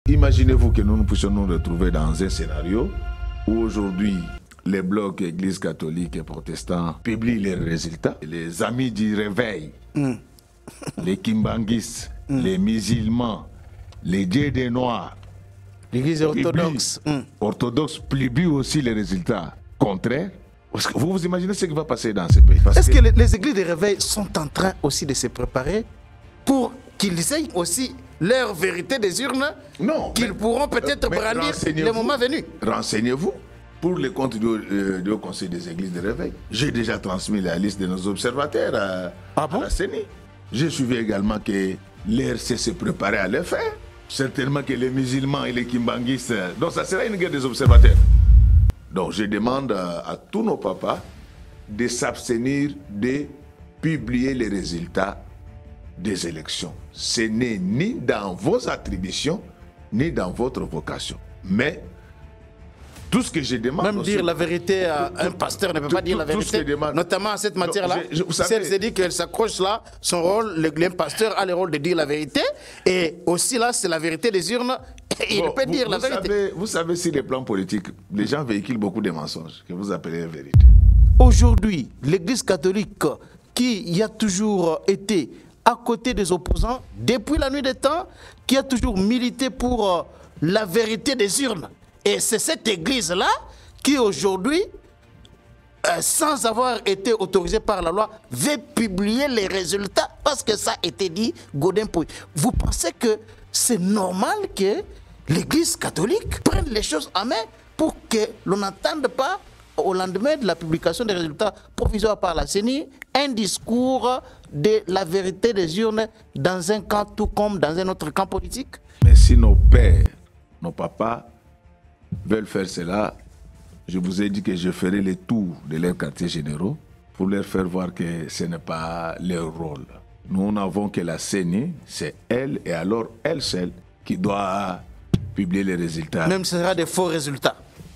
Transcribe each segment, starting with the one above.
Imaginez-vous que nous puissions nous retrouver dans un scénario où aujourd'hui les blocs Église catholique et protestants publient les résultats. Les amis du réveil, les kimbanguistes, les musulmans, les dieux des noirs, l'Église orthodoxe, publient aussi les résultats contraires. Vous vous imaginez ce qui va passer dans ce pays? Est-ce que les églises de réveil sont en train aussi de se préparer pour qu'ils aient aussi leur vérité des urnes, qu'ils pourront peut-être brandir le moment venu? Renseignez-vous. Pour les comptes du Conseil des églises de réveil, j'ai déjà transmis la liste de nos observateurs à la CENI. J'ai suivi également que l'RC se préparait à le faire. Certainement que les musulmans et les kimbanguistes... Donc ça sera une guerre des observateurs. Donc je demande à tous nos papas de s'abstenir de publier les résultats des élections. Ce n'est ni dans vos attributions, ni dans votre vocation. Mais tout ce que je demande... Même dire la vérité à un pasteur ne peut pas dire la vérité, notamment à cette matière-là. Si elle se dit qu'elle s'accroche là, son rôle, le pasteur a le rôle de dire la vérité, et aussi là, c'est la vérité des urnes, il peut dire la vérité. Vous savez, sur les plans politiques, les gens véhiculent beaucoup de mensonges, que vous appelez la vérité. Aujourd'hui, l'Église catholique, qui y a toujours été à côté des opposants, depuis la nuit des temps, qui a toujours milité pour la vérité des urnes, et c'est cette église-là qui aujourd'hui, sans avoir été autorisée par la loi, veut publier les résultats parce que ça a été dit, Godin Pouy. Vous pensez que c'est normal que l'église catholique prenne les choses en main pour que l'on n'entende pas, au lendemain de la publication des résultats provisoires par la CENI, un discours de la vérité des urnes dans un camp tout comme dans un autre camp politique? Mais si nos pères, nos papas veulent faire cela, je vous ai dit que je ferai le tour de leurs quartiers généraux pour leur faire voir que ce n'est pas leur rôle. Nous n'avons que la CENI, c'est elle et alors elle seule qui doit publier les résultats. Même ce sera des faux résultats.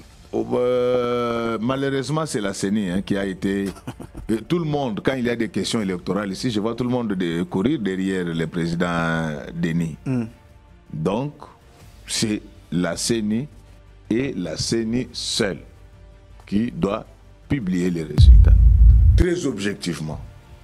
Malheureusement, c'est la CENI qui a été... Tout le monde, quand il y a des questions électorales ici, je vois tout le monde courir derrière le président Denis. Donc, c'est la CENI et la CENI seule qui doit publier les résultats. Très objectivement.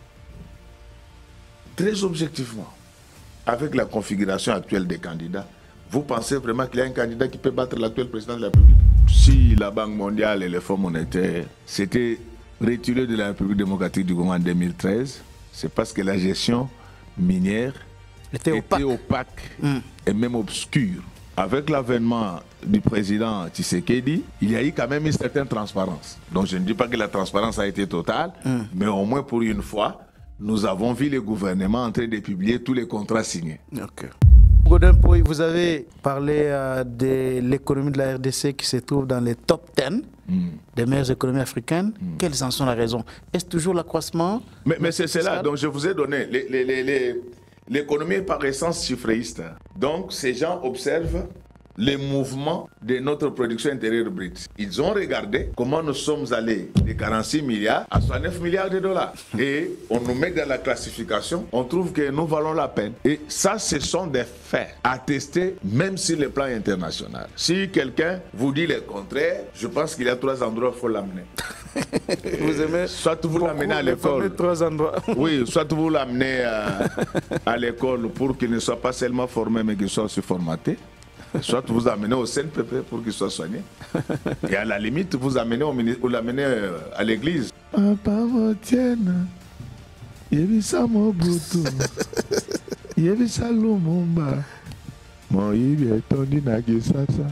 Très objectivement. Avec la configuration actuelle des candidats, vous pensez vraiment qu'il y a un candidat qui peut battre l'actuel président de la République? Si la Banque mondiale et le Fonds monétaire s'étaient retirés de la République démocratique du Congo en 2013, c'est parce que la gestion minière était opaque et même obscure. Avec l'avènement du président Tshisekedi, il y a eu quand même une certaine transparence. Donc je ne dis pas que la transparence a été totale, mais au moins pour une fois, nous avons vu le gouvernement en train de publier tous les contrats signés. Godin Pouy, vous avez parlé de l'économie de la RDC qui se trouve dans les top 10 des meilleures économies africaines. Quelles en sont les raisons? Est-ce toujours l'accroissement? Mais c'est là, donc je vous ai donné l'économie est par essence chiffréiste. Donc ces gens observent les mouvements de notre production intérieure brute. Ils ont regardé comment nous sommes allés de 46 milliards à 69 milliards de dollars. Et on nous met dans la classification, on trouve que nous valons la peine. Et ça, ce sont des faits attestés même sur le plan international. Si quelqu'un vous dit le contraire, je pense qu'il y a 3 endroits où il faut l'amener. Vous aimez soit vous l'amenez à l'école. 3 endroits. Oui, soit vous l'amenez à l'école pour qu'il ne soit pas seulement formé, mais qu'il soit aussi formaté. Soit vous amenez au CNPP pour qu'il soit soigné. Et à la limite, vous l'amenez à l'église. Papa Motienne, Yebisa Mobutu, Yebisa Lumumba, Mon Yibi Etondi Nagisasa,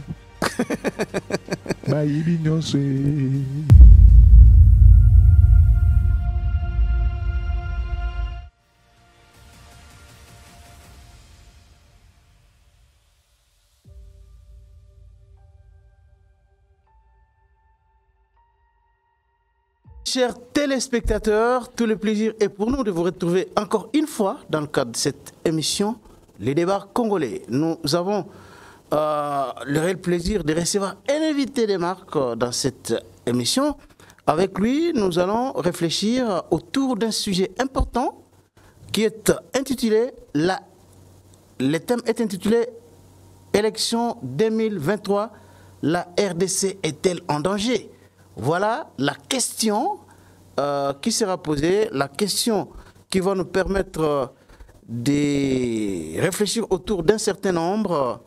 Ba Yibi Nyonswe. Chers téléspectateurs, tout le plaisir est pour nous de vous retrouver encore une fois dans le cadre de cette émission, Les Débats Congolais. Nous avons le réel plaisir de recevoir un invité de marque dans cette émission. Avec lui, nous allons réfléchir autour d'un sujet important qui est intitulé, le thème est intitulé « élections 2023, la RDC est-elle en danger? Voilà la question qui sera posée, la question qui va nous permettre de réfléchir autour d'un certain nombre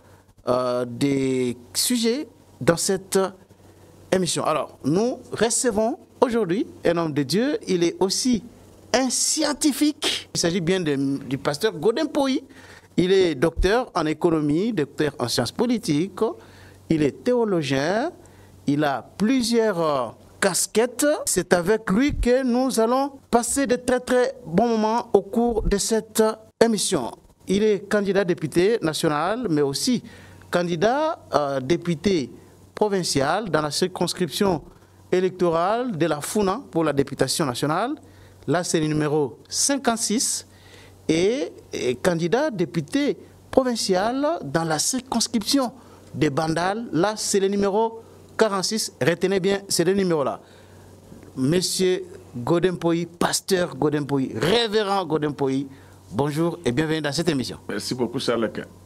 des sujets dans cette émission. Alors, nous recevons aujourd'hui un homme de Dieu. Il est aussi un scientifique. Il s'agit bien du pasteur Godin Poyi. Il est docteur en économie, docteur en sciences politiques. Il est théologien. Il a plusieurs casquettes. C'est avec lui que nous allons passer de très très bons moments au cours de cette émission. Il est candidat député national, mais aussi candidat député provincial dans la circonscription électorale de la Funa pour la députation nationale. Là, c'est le numéro 56. Et candidat député provincial dans la circonscription de Bandal. Là, c'est le numéro 46. Retenez bien, c'est le numéro-là. Monsieur Godin Poyi, pasteur Godin Poyi, révérend Godin Poyi, bonjour et bienvenue dans cette émission. Merci beaucoup, Charles.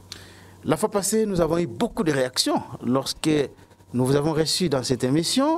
La fois passée, nous avons eu beaucoup de réactions lorsque nous vous avons reçu dans cette émission.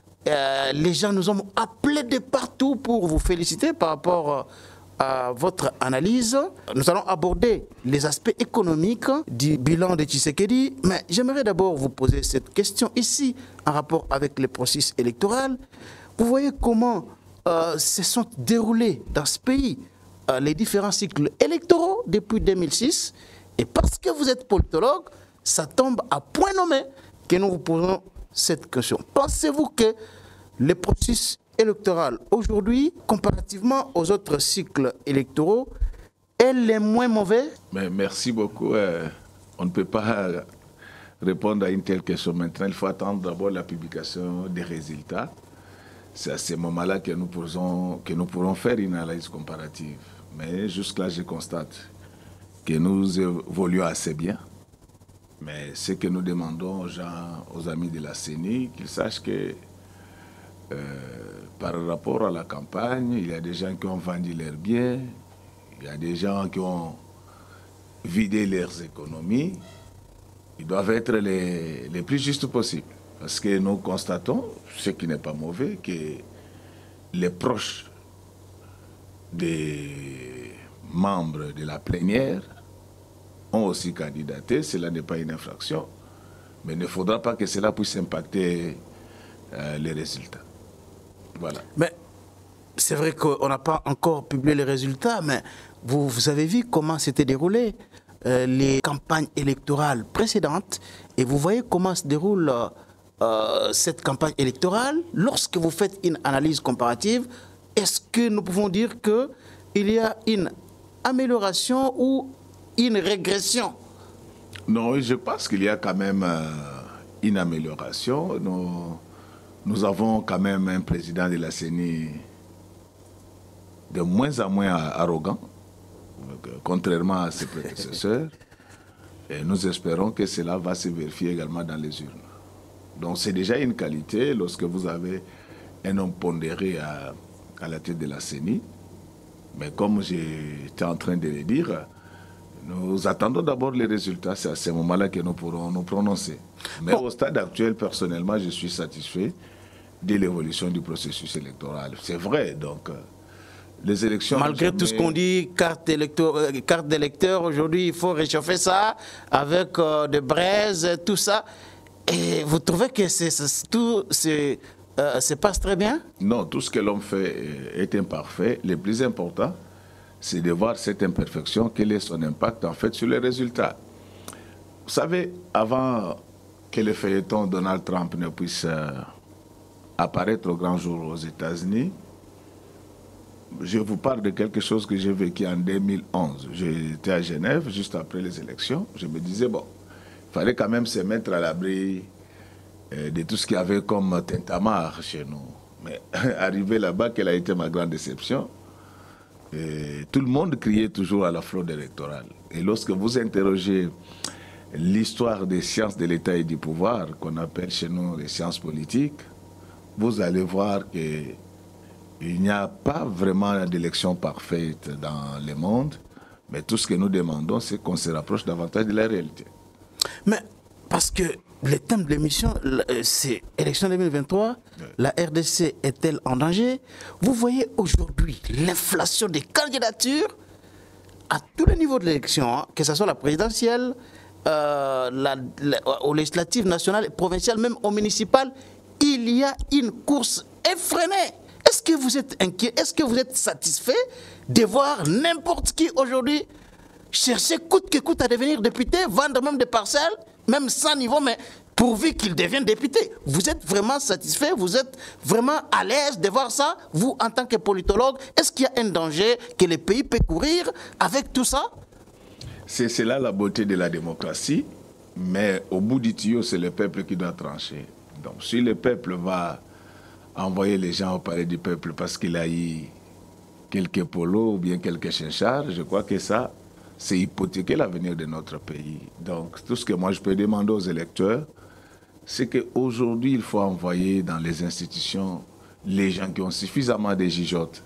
Les gens nous ont appelés de partout pour vous féliciter par rapport à votre analyse. Nous allons aborder les aspects économiques du bilan de Tshisekedi, mais j'aimerais d'abord vous poser cette question ici en rapport avec le processus électoral. Vous voyez comment se sont déroulés dans ce pays les différents cycles électoraux depuis 2006, et parce que vous êtes politologue, ça tombe à point nommé que nous vous posons cette question. Pensez-vous que le processus électoral aujourd'hui, comparativement aux autres cycles électoraux, est le moins mauvais? Mais merci beaucoup. On ne peut pas répondre à une telle question maintenant. Il faut attendre d'abord la publication des résultats. C'est à ce moment-là que nous pourrons faire une analyse comparative. Mais jusque-là, je constate que nous évoluons assez bien. Mais ce que nous demandons aux gens, aux amis de la CENI, qu'ils sachent que par rapport à la campagne, il y a des gens qui ont vendu leurs biens, il y a des gens qui ont vidé leurs économies. Ils doivent être les plus justes possibles. Parce que nous constatons, ce qui n'est pas mauvais, que les proches des membres de la plénière ont aussi candidaté. Cela n'est pas une infraction. Mais il ne faudra pas que cela puisse impacter les résultats. Voilà. Mais c'est vrai qu'on n'a pas encore publié les résultats, mais vous avez vu comment s'étaient déroulées les campagnes électorales précédentes, et vous voyez comment se déroule cette campagne électorale. Lorsque vous faites une analyse comparative, est-ce que nous pouvons dire qu'il y a une amélioration ou une régression? Non, je pense qu'il y a quand même une amélioration. Nous avons quand même un président de la CENI de moins en moins arrogant, contrairement à ses prédécesseurs. Et nous espérons que cela va se vérifier également dans les urnes. Donc c'est déjà une qualité lorsque vous avez un homme pondéré à la tête de la CENI. Mais comme j'étais en train de le dire, nous attendons d'abord les résultats. C'est à ce moment-là que nous pourrons nous prononcer. Mais au stade actuel, personnellement, je suis satisfait de l'évolution du processus électoral. C'est vrai, donc les élections... Malgré tout ce qu'on dit, carte d'électeur, aujourd'hui, il faut réchauffer ça avec des braises, tout ça. Et vous trouvez que tout se passe très bien? Non, tout ce que l'homme fait est imparfait. Le plus important, c'est de voir cette imperfection, quel est son impact en fait sur les résultats. Vous savez, avant que le feuilleton Donald Trump ne puisse apparaître au grand jour aux États-Unis, je vous parle de quelque chose que j'ai vécu en 2011. J'étais à Genève juste après les élections. Je me disais, bon, il fallait quand même se mettre à l'abri de tout ce qu'il y avait comme tintamarre chez nous. Mais arrivé là-bas, quelle a été ma grande déception? Et tout le monde criait toujours à la fraude électorale. Et lorsque vous interrogez l'histoire des sciences de l'État et du pouvoir, qu'on appelle chez nous les sciences politiques, vous allez voir qu'il n'y a pas vraiment d'élection parfaite dans le monde, mais tout ce que nous demandons, c'est qu'on se rapproche davantage de la réalité. Mais parce que le thème de l'émission, c'est élection 2023, la RDC est-elle en danger? Vous voyez aujourd'hui l'inflation des candidatures à tous les niveaux de l'élection, hein, que ce soit la présidentielle, aux législatives nationales et provinciales, même aux municipales, il y a une course effrénée. Est-ce que vous êtes inquiet? Est-ce que vous êtes satisfait de voir n'importe qui aujourd'hui chercher coûte que coûte à devenir député, vendre même des parcelles, même sans niveau, mais pourvu qu'il devienne député? Vous êtes vraiment satisfait? Vous êtes vraiment à l'aise de voir ça? Vous, en tant que politologue, est-ce qu'il y a un danger que le pays peut courir avec tout ça? C'est là la beauté de la démocratie, mais au bout du tuyau, c'est le peuple qui doit trancher. Donc si le peuple va envoyer les gens au palais du peuple parce qu'il a eu quelques polos ou bien quelques chinchards, je crois que ça, c'est hypothéquer l'avenir de notre pays. Donc tout ce que moi je peux demander aux électeurs, c'est qu'aujourd'hui, il faut envoyer dans les institutions les gens qui ont suffisamment de gigottes,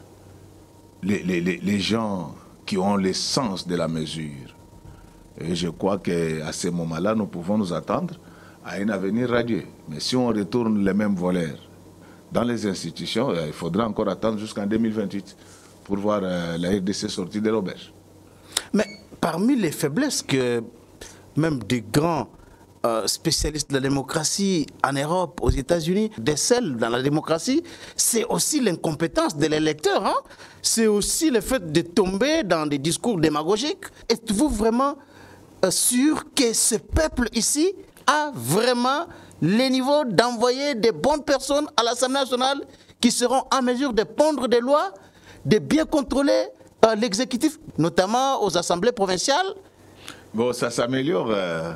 les gens qui ont le sens de la mesure. Et je crois qu'à ce moment-là, nous pouvons nous attendre à un avenir radieux. Mais si on retourne les mêmes voleurs dans les institutions, il faudra encore attendre jusqu'en 2028 pour voir la RDC sortir de l'auberge. Mais parmi les faiblesses que même des grands spécialistes de la démocratie en Europe, aux États-Unis, décèlent dans la démocratie, c'est aussi l'incompétence de l'électeur. Hein? C'est aussi le fait de tomber dans des discours démagogiques. Êtes-vous vraiment sûr que ce peuple ici a vraiment le niveau d'envoyer des bonnes personnes à l'Assemblée nationale qui seront en mesure de pondre des lois, de bien contrôler l'exécutif, notamment aux assemblées provinciales? Bon, ça s'améliore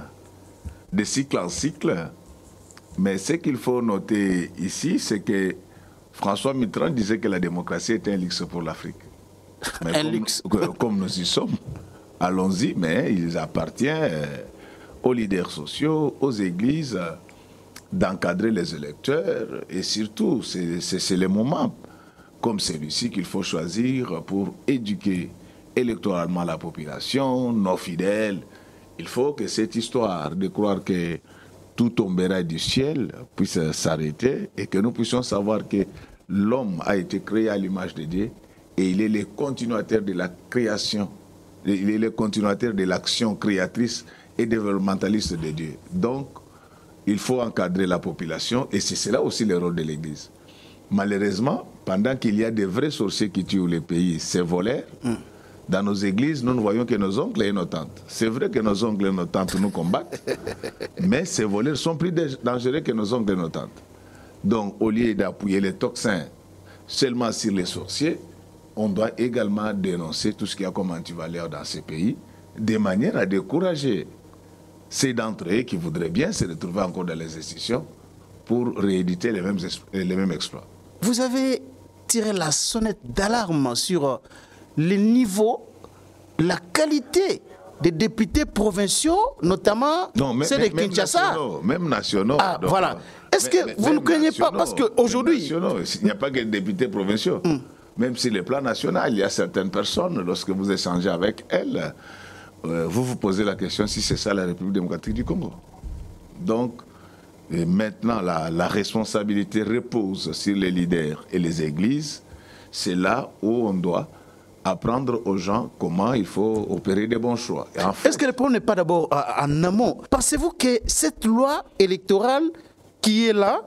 de cycle en cycle, mais ce qu'il faut noter ici, c'est que François Mitterrand disait que la démocratie était un luxe pour l'Afrique. Un luxe. Comme nous y sommes, allons-y, mais il appartient aux leaders sociaux, aux églises, d'encadrer les électeurs, et surtout, c'est le moment comme celui-ci qu'il faut choisir pour éduquer électoralement la population, nos fidèles. Il faut que cette histoire de croire que tout tombera du ciel puisse s'arrêter et que nous puissions savoir que l'homme a été créé à l'image de Dieu et il est le continuateur de la création, il est le continuateur de l'action créatrice et développementaliste de Dieu. Donc, il faut encadrer la population et c'est cela aussi le rôle de l'Église. Malheureusement, pendant qu'il y a des vrais sorciers qui tuent les pays, ces voleurs, dans nos églises, nous ne voyons que nos oncles et nos tantes. C'est vrai que nos oncles et nos tantes nous combattent, mais ces voleurs sont plus dangereux que nos oncles et nos tantes. Donc, au lieu d'appuyer les toxins seulement sur les sorciers, on doit également dénoncer tout ce qu'il y a comme antivaleurs dans ces pays, de manière à décourager ceux d'entre eux qui voudraient bien se retrouver encore dans les institutions pour rééditer les mêmes exploits. Vous avez tiré la sonnette d'alarme sur le niveau, la qualité des députés provinciaux, notamment ceux de Kinshasa. Même nationaux. Ah, donc, voilà. Est-ce que vous ne craignez pas, parce qu'aujourd'hui... Il n'y a pas que des députés provinciaux. Même sur le plan national, il y a certaines personnes, lorsque vous échangez avec elles, vous vous posez la question si c'est ça la République démocratique du Congo. Donc, maintenant, la responsabilité repose sur les leaders et les églises. C'est là où on doit apprendre aux gens comment il faut opérer des bons choix. En fait, est-ce que le problème n'est pas d'abord en amont? Pensez-vous que cette loi électorale qui est là,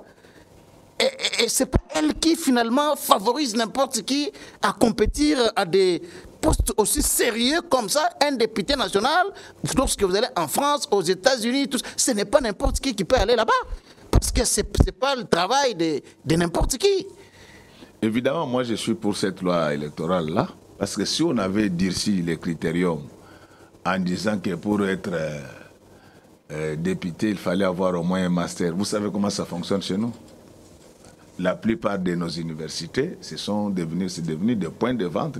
et c'est pas elle qui finalement favorise n'importe qui à compétir à des postes aussi sérieux comme ça, un député national, lorsque vous allez en France, aux États-Unis, ce n'est pas n'importe qui peut aller là-bas. Parce que ce n'est pas le travail de n'importe qui. Évidemment, moi je suis pour cette loi électorale-là, parce que si on avait durci les critériums en disant que pour être député, il fallait avoir au moins un master, vous savez comment ça fonctionne chez nous? La plupart de nos universités, c'est devenu des points de vente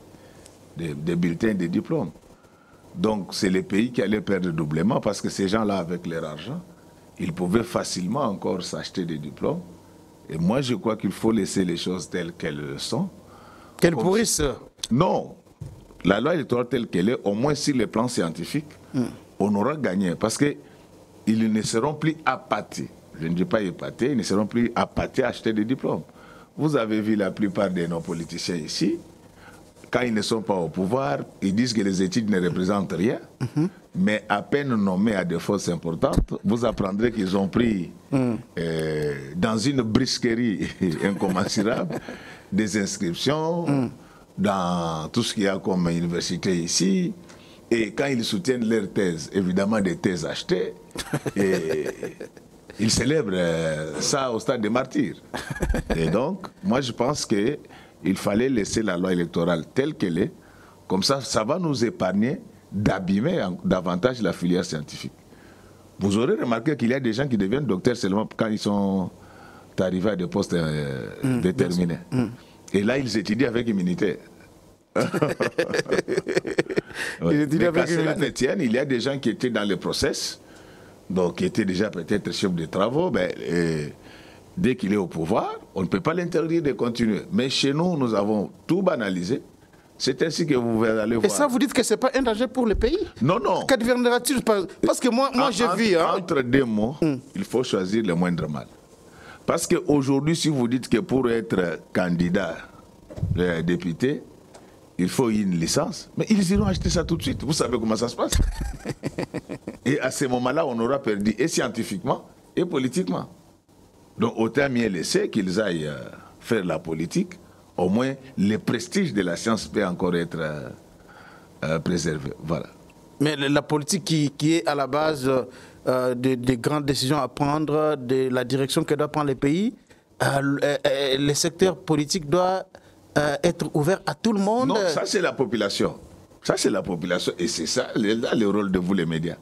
des bulletins et des diplômes. Donc c'est les pays qui allaient perdre doublement parce que ces gens-là, avec leur argent, ils pouvaient facilement encore s'acheter des diplômes. Et moi, je crois qu'il faut laisser les choses telles qu'elles sont. Qu'elles pourrissent? Non. La loi électorale telle qu'elle est, au moins sur le plan scientifique, on aura gagné. Parce que ils ne seront plus appâtés. Je ne dis pas épatés, ils ne seront plus appâtés à acheter des diplômes. Vous avez vu la plupart de nos politiciens ici, quand ils ne sont pas au pouvoir, ils disent que les études ne représentent rien, mais à peine nommés à des postes importantes, vous apprendrez qu'ils ont pris dans une brisquerie incommensurable des inscriptions dans tout ce qu'il y a comme université ici. Et quand ils soutiennent leur thèse, évidemment des thèses achetées, et ils célèbrent ça au stade des martyrs. Et donc, moi je pense qu'il fallait laisser la loi électorale telle qu'elle est, comme ça, ça va nous épargner d'abîmer davantage la filière scientifique. Vous aurez remarqué qu'il y a des gens qui deviennent docteurs seulement quand ils sont arrivés à des postes déterminés. Et là, ils étudient avec immunité. Ouais. Mais quand cela ne tienne, il y a des gens qui étaient dans le process, donc qui étaient déjà peut-être chefs de travaux, dès qu'il est au pouvoir, on ne peut pas l'interdire de continuer. Mais chez nous, nous avons tout banalisé. C'est ainsi que vous allez voir. Et ça, vous dites que ce n'est pas un danger pour le pays? Non, non. Qu'adviendra-t-il? Parce que moi j'ai vu... Entre deux mots, il faut choisir le moindre mal. Parce qu'aujourd'hui, si vous dites que pour être candidat député, il faut une licence, mais ils iront acheter ça tout de suite. Vous savez comment ça se passe. Et à ce moment-là, on aura perdu et scientifiquement et politiquement. Donc autant mieux laisser qu'ils aillent faire la politique. Au moins, le prestige de la science peut encore être préservé. Voilà. Mais la politique qui est à la base des grandes décisions à prendre, de la direction que doit prendre le pays, le secteur politique doit être ouvert à tout le monde. Non, ça c'est la population. Ça c'est la population. Et c'est ça le rôle de vous les médias.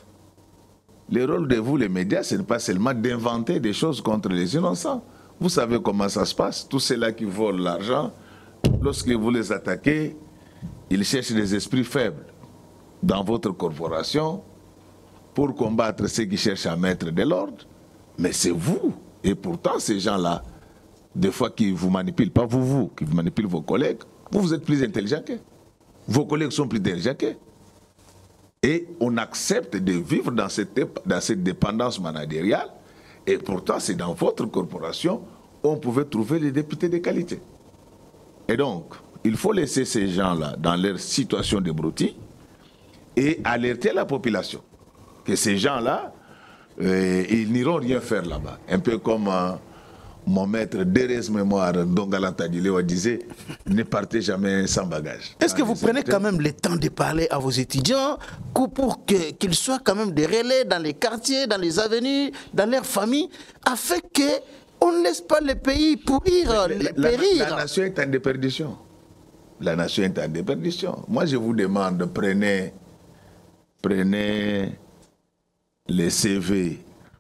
Le rôle de vous les médias, ce n'est pas seulement d'inventer des choses contre les innocents. Vous savez comment ça se passe. Tous ceux-là qui volent l'argent, lorsque vous les attaquez, ils cherchent des esprits faibles dans votre corporation pour combattre ceux qui cherchent à mettre de l'ordre. Mais c'est vous. Et pourtant, ces gens-là, des fois qui vous manipulent, pas vous, qui vous manipulent vos collègues, vous êtes plus intelligents qu'eux. Vos collègues sont plus intelligents qu'eux. Et on accepte de vivre dans cette dépendance managériale. Et pourtant, c'est dans votre corporation on pouvait trouver les députés de qualité. Et donc, il faut laisser ces gens-là dans leur situation de broutilles et alerter la population que ces gens-là, ils n'iront rien faire là-bas. Un peu comme mon maître d'heureuse mémoire, Ndongala Tadilewa, disait, ne partez jamais sans bagage. Est-ce que vous prenez quand même le temps de parler à vos étudiants pour qu'ils soient quand même des relais dans les quartiers, dans les avenues, dans leurs familles, afin qu'on ne laisse pas le pays pourrir, périr? La nation est en déperdition. La nation est en déperdition. Moi, je vous demande, prenez les CV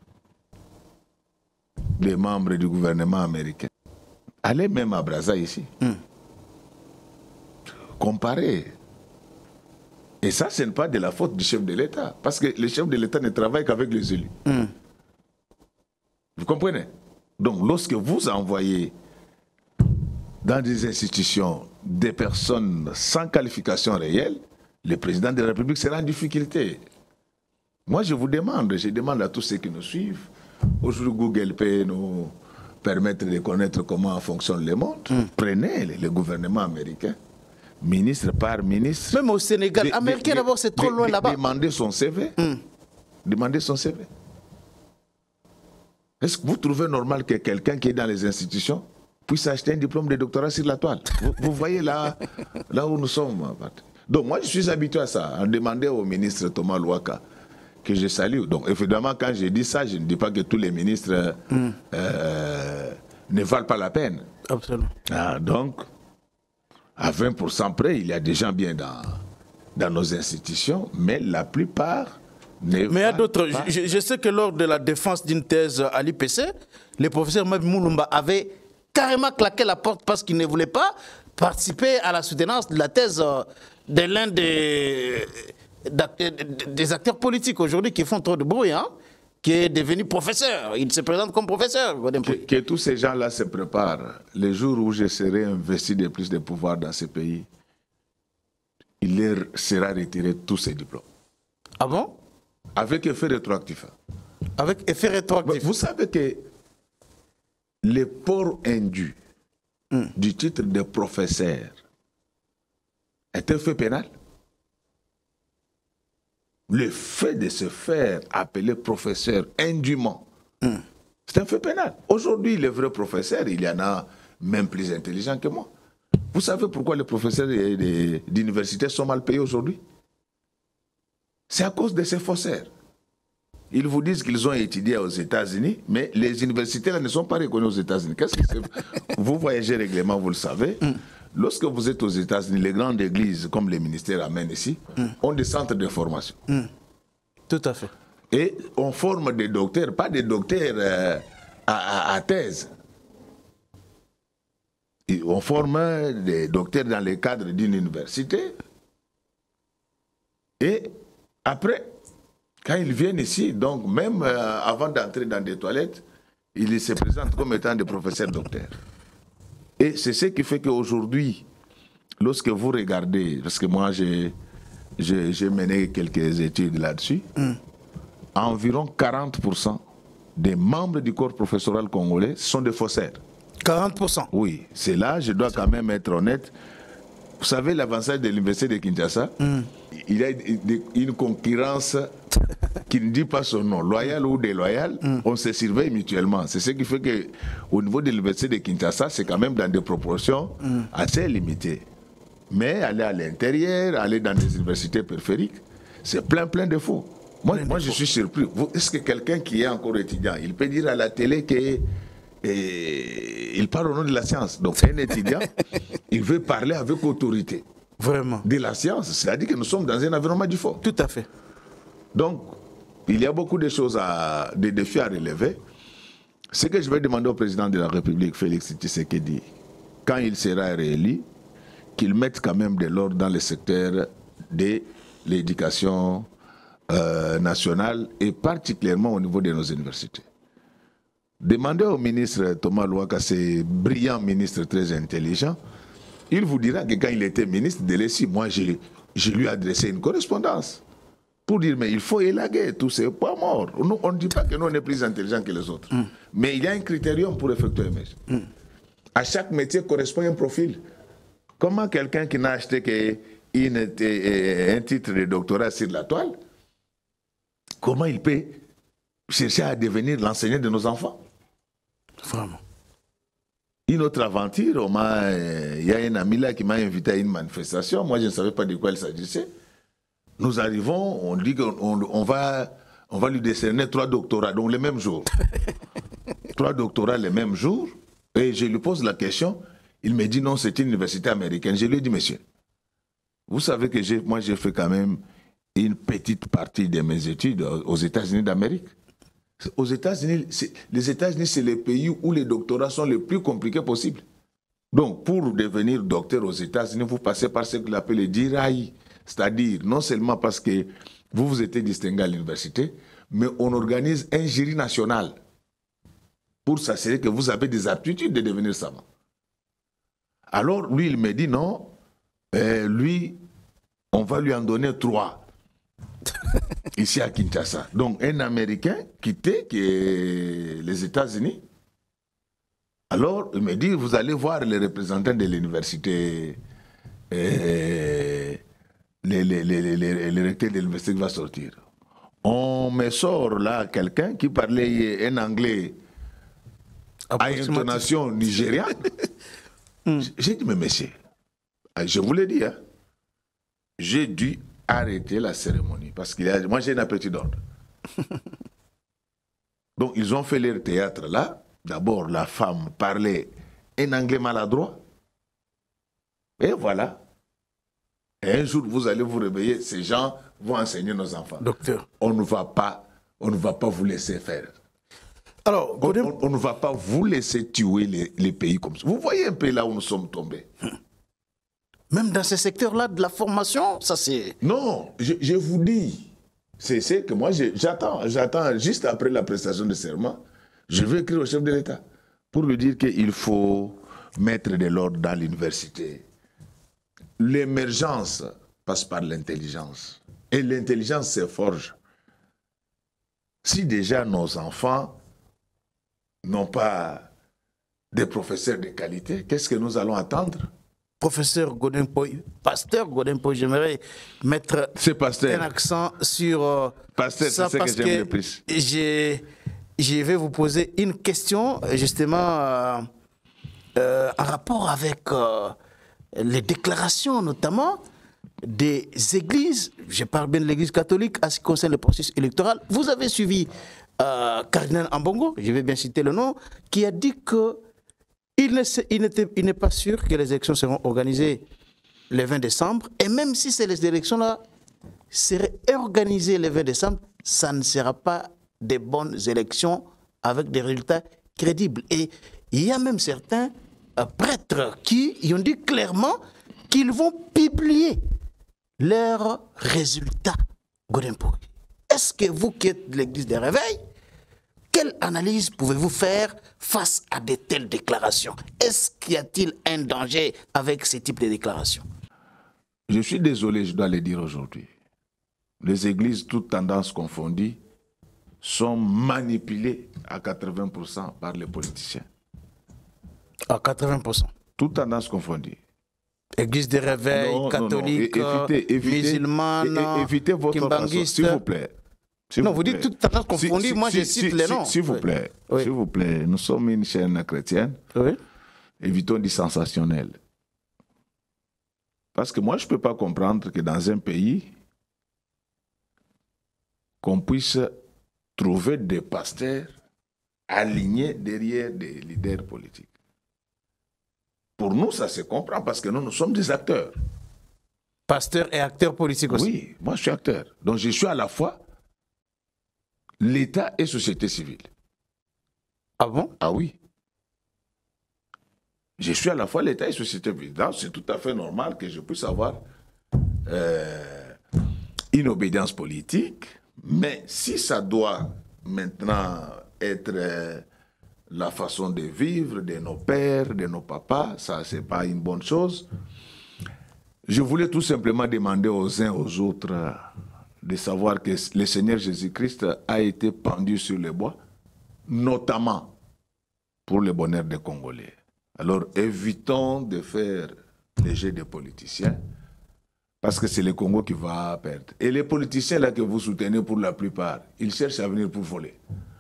des membres du gouvernement américain. Allez même à Brazza ici. Comparez. Et ça, ce n'est pas de la faute du chef de l'État. Parce que le chef de l'État ne travaille qu'avec les élus. Vous comprenez? Donc, lorsque vous envoyez dans des institutions des personnes sans qualification réelle, le président de la République sera en difficulté. Moi, je demande à tous ceux qui nous suivent. Aujourd'hui, Google peut nous permettre de connaître comment fonctionne le monde. Prenez le gouvernement américain, ministre par ministre. Même au Sénégal, américain d'abord, c'est trop loin là-bas. Demandez son CV. Demandez son CV. Est-ce que vous trouvez normal que quelqu'un qui est dans les institutions puisse acheter un diplôme de doctorat sur la toile? Vous voyez là où nous sommes. Donc moi, je suis habitué à ça. À demander au ministre Thomas Louaka, que je salue. Donc évidemment, quand je dis ça, je ne dis pas que tous les ministres ne valent pas la peine. Absolument. Donc, à 20% près, il y a des gens bien dans nos institutions, mais la plupart ne Mais il y a d'autres. Je sais que lors de la défense d'une thèse à l'IPC, le professeur Mabi Moulumba avait carrément claqué la porte parce qu'il ne voulait pas participer à la soutenance de la thèse de l'un des acteurs politiques aujourd'hui qui font trop de bruit, qui est devenu professeur. Il se présente comme professeur. Que tous ces gens-là se préparent. Le jour où je serai investi de plus de pouvoir dans ce pays, il leur sera retiré tous ces diplômes. Ah bon? avec effet rétroactif. Avec effet rétroactif. Vous savez que le port indu du titre de professeur est un fait pénal. Le fait de se faire appeler professeur indûment, c'est un fait pénal. Aujourd'hui, les vrais professeurs, il y en a même plus intelligents que moi. Vous savez pourquoi les professeurs d'université sont mal payés aujourd'hui? C'est à cause de ces faussaires. Ils vous disent qu'ils ont étudié aux États-Unis, mais les universités là, ne sont pas reconnues aux États-Unis. Qu'est-ce que c'est? Vous voyagez régulièrement, vous le savez. Lorsque vous êtes aux États-Unis, les grandes églises, comme les ministères amènent ici, ont des centres de formation. Tout à fait. Et on forme des docteurs, pas des docteurs à thèse. Et on forme des docteurs dans le cadre d'une université. Et après, quand ils viennent ici, donc même avant d'entrer dans des toilettes, ils se présentent comme étant des professeurs docteurs. Et c'est ce qui fait qu'aujourd'hui, lorsque vous regardez, parce que moi j'ai mené quelques études là-dessus, environ 40% des membres du corps professoral congolais sont des faussaires. 40%? Oui, c'est là, je dois quand même être honnête. Vous savez, l'avantage de l'université de Kinshasa, il y a une concurrence qui ne dit pas son nom, loyal ou déloyal, on se surveille mutuellement. C'est ce qui fait qu'au niveau de l'université de Kinshasa, c'est quand même dans des proportions assez limitées. Mais aller à l'intérieur, aller dans des universités périphériques, c'est plein de faux. Moi je suis surpris. Est-ce que quelqu'un qui est encore étudiant, il peut dire à la télé que il parle au nom de la science? Donc un étudiant, il veut parler avec autorité. Vraiment. De la science, c'est-à-dire que nous sommes dans un environnement du faux. Tout à fait. Donc, il y a beaucoup de choses, des défis à relever. Ce que je vais demander au président de la République, Félix Tshisekedi, quand il sera réélu, qu'il mette quand même de l'ordre dans le secteur de l'éducation nationale et particulièrement au niveau de nos universités. Demandez au ministre Thomas Louaka, ce brillant ministre très intelligent, il vous dira que quand il était ministre de l'ESI, moi je lui ai adressé une correspondance pour dire mais il faut élaguer tous ces poids morts. On ne dit pas que nous on est plus intelligents que les autres, mais il y a un critérium pour effectuer un métier. À chaque métier correspond un profil. Comment quelqu'un qui n'a acheté qu'un titre de doctorat sur la toile, comment il peut chercher à devenir l'enseignant de nos enfants? Vraiment. Une autre aventure, il y a un ami là qui m'a invité à une manifestation. Moi, je ne savais pas de quoi il s'agissait. Nous arrivons, on dit qu'on va lui décerner 3 doctorats, donc le même jour. 3 doctorats le même jour. Et je lui pose la question. Il me dit non, c'est une université américaine. Je lui ai dit, monsieur, vous savez que moi, j'ai fait quand même une petite partie de mes études aux États-Unis d'Amérique. Aux États-Unis, les États-Unis, c'est le pays où les doctorats sont les plus compliqués possibles. Donc, pour devenir docteur aux États-Unis, vous passez par ce qu'on appelle le DIRAI. C'est-à-dire, non seulement parce que vous vous êtes distingué à l'université, mais on organise un jury national pour s'assurer que vous avez des aptitudes de devenir savant. Alors, lui, il me dit non, lui, on va lui en donner 3. Ici à Kinshasa. Donc, un Américain quitté les États-Unis. Alors, il me dit, vous allez voir les représentants de l'université, les recteurs de l'université qui va sortir. On me sort là quelqu'un qui parlait un anglais à intonation nigériane. J'ai dit, mais monsieur, je vous l'ai dit, hein, j'ai dû arrêter la cérémonie parce que moi j'ai un appétit d'ordre. Donc ils ont fait leur théâtre là. D'abord la femme parlait un anglais maladroit. Et voilà. Et un jour vous allez vous réveiller, ces gens vont enseigner nos enfants. Docteur. On ne va pas vous laisser faire. Alors, on ne va pas vous laisser tuer les pays comme ça. Vous voyez un peu là où nous sommes tombés. Même dans ces secteurs-là de la formation, ça c'est... Non, je vous dis, c'est que moi j'attends juste après la prestation de serment, je vais écrire au chef de l'État pour lui dire qu'il faut mettre de l'ordre dans l'université. L'émergence passe par l'intelligence. Et l'intelligence se forge Si déjà nos enfants n'ont pas des professeurs de qualité, qu'est-ce que nous allons attendre? Professeur Godin-Poy, pasteur Godin-Poy, j'aimerais mettre un accent sur pasteur, ça c'est parce que j'aime le plus. Je vais vous poser une question justement en rapport avec les déclarations notamment des églises. Je parle bien de l'église catholique en ce qui concerne le processus électoral. Vous avez suivi Cardinal Ambongo, je vais bien citer le nom, qui a dit que il n'est pas sûr que les élections seront organisées le 20 décembre. Et même si ces élections-là seraient organisées le 20 décembre, ça ne sera pas des bonnes élections avec des résultats crédibles. Et il y a même certains prêtres qui ont dit clairement qu'ils vont publier leurs résultats. Godin-Poy, est-ce que vous qui êtes de l'église des réveils, quelle analyse pouvez-vous faire face à de telles déclarations? Est-ce qu'il y a-t-il un danger avec ce type de déclarations? Je suis désolé, je dois le dire aujourd'hui. Les églises, toutes tendances confondues, sont manipulées à 80% par les politiciens. À 80%? Toutes tendances confondues. Église des réveils, catholiques, musulmanes, évitez votre façon, s'il vous plaît. Non, vous dites toutes tendances confondues, moi je cite les noms. S'il vous plaît, s'il vous plaît, nous sommes une chaîne chrétienne. Oui. Évitons du sensationnel. Parce que moi, je ne peux pas comprendre que dans un pays, qu'on puisse trouver des pasteurs alignés derrière des leaders politiques. Pour nous, ça se comprend parce que nous sommes des acteurs. Pasteur et acteur politique aussi? Oui, moi je suis acteur. Donc je suis à la fois l'État et société civile. Ah bon? Ah oui. Je suis à la fois l'État et société civile. Donc c'est tout à fait normal que je puisse avoir une obédience politique, mais si ça doit maintenant être la façon de vivre de nos pères, de nos papas, ça c'est pas une bonne chose. Je voulais tout simplement demander aux uns aux autres de savoir que le Seigneur Jésus-Christ a été pendu sur le bois, notamment pour le bonheur des Congolais. Alors évitons de faire les jeux des politiciens, parce que c'est le Congo qui va perdre. Et les politiciens là que vous soutenez pour la plupart, ils cherchent à venir pour voler.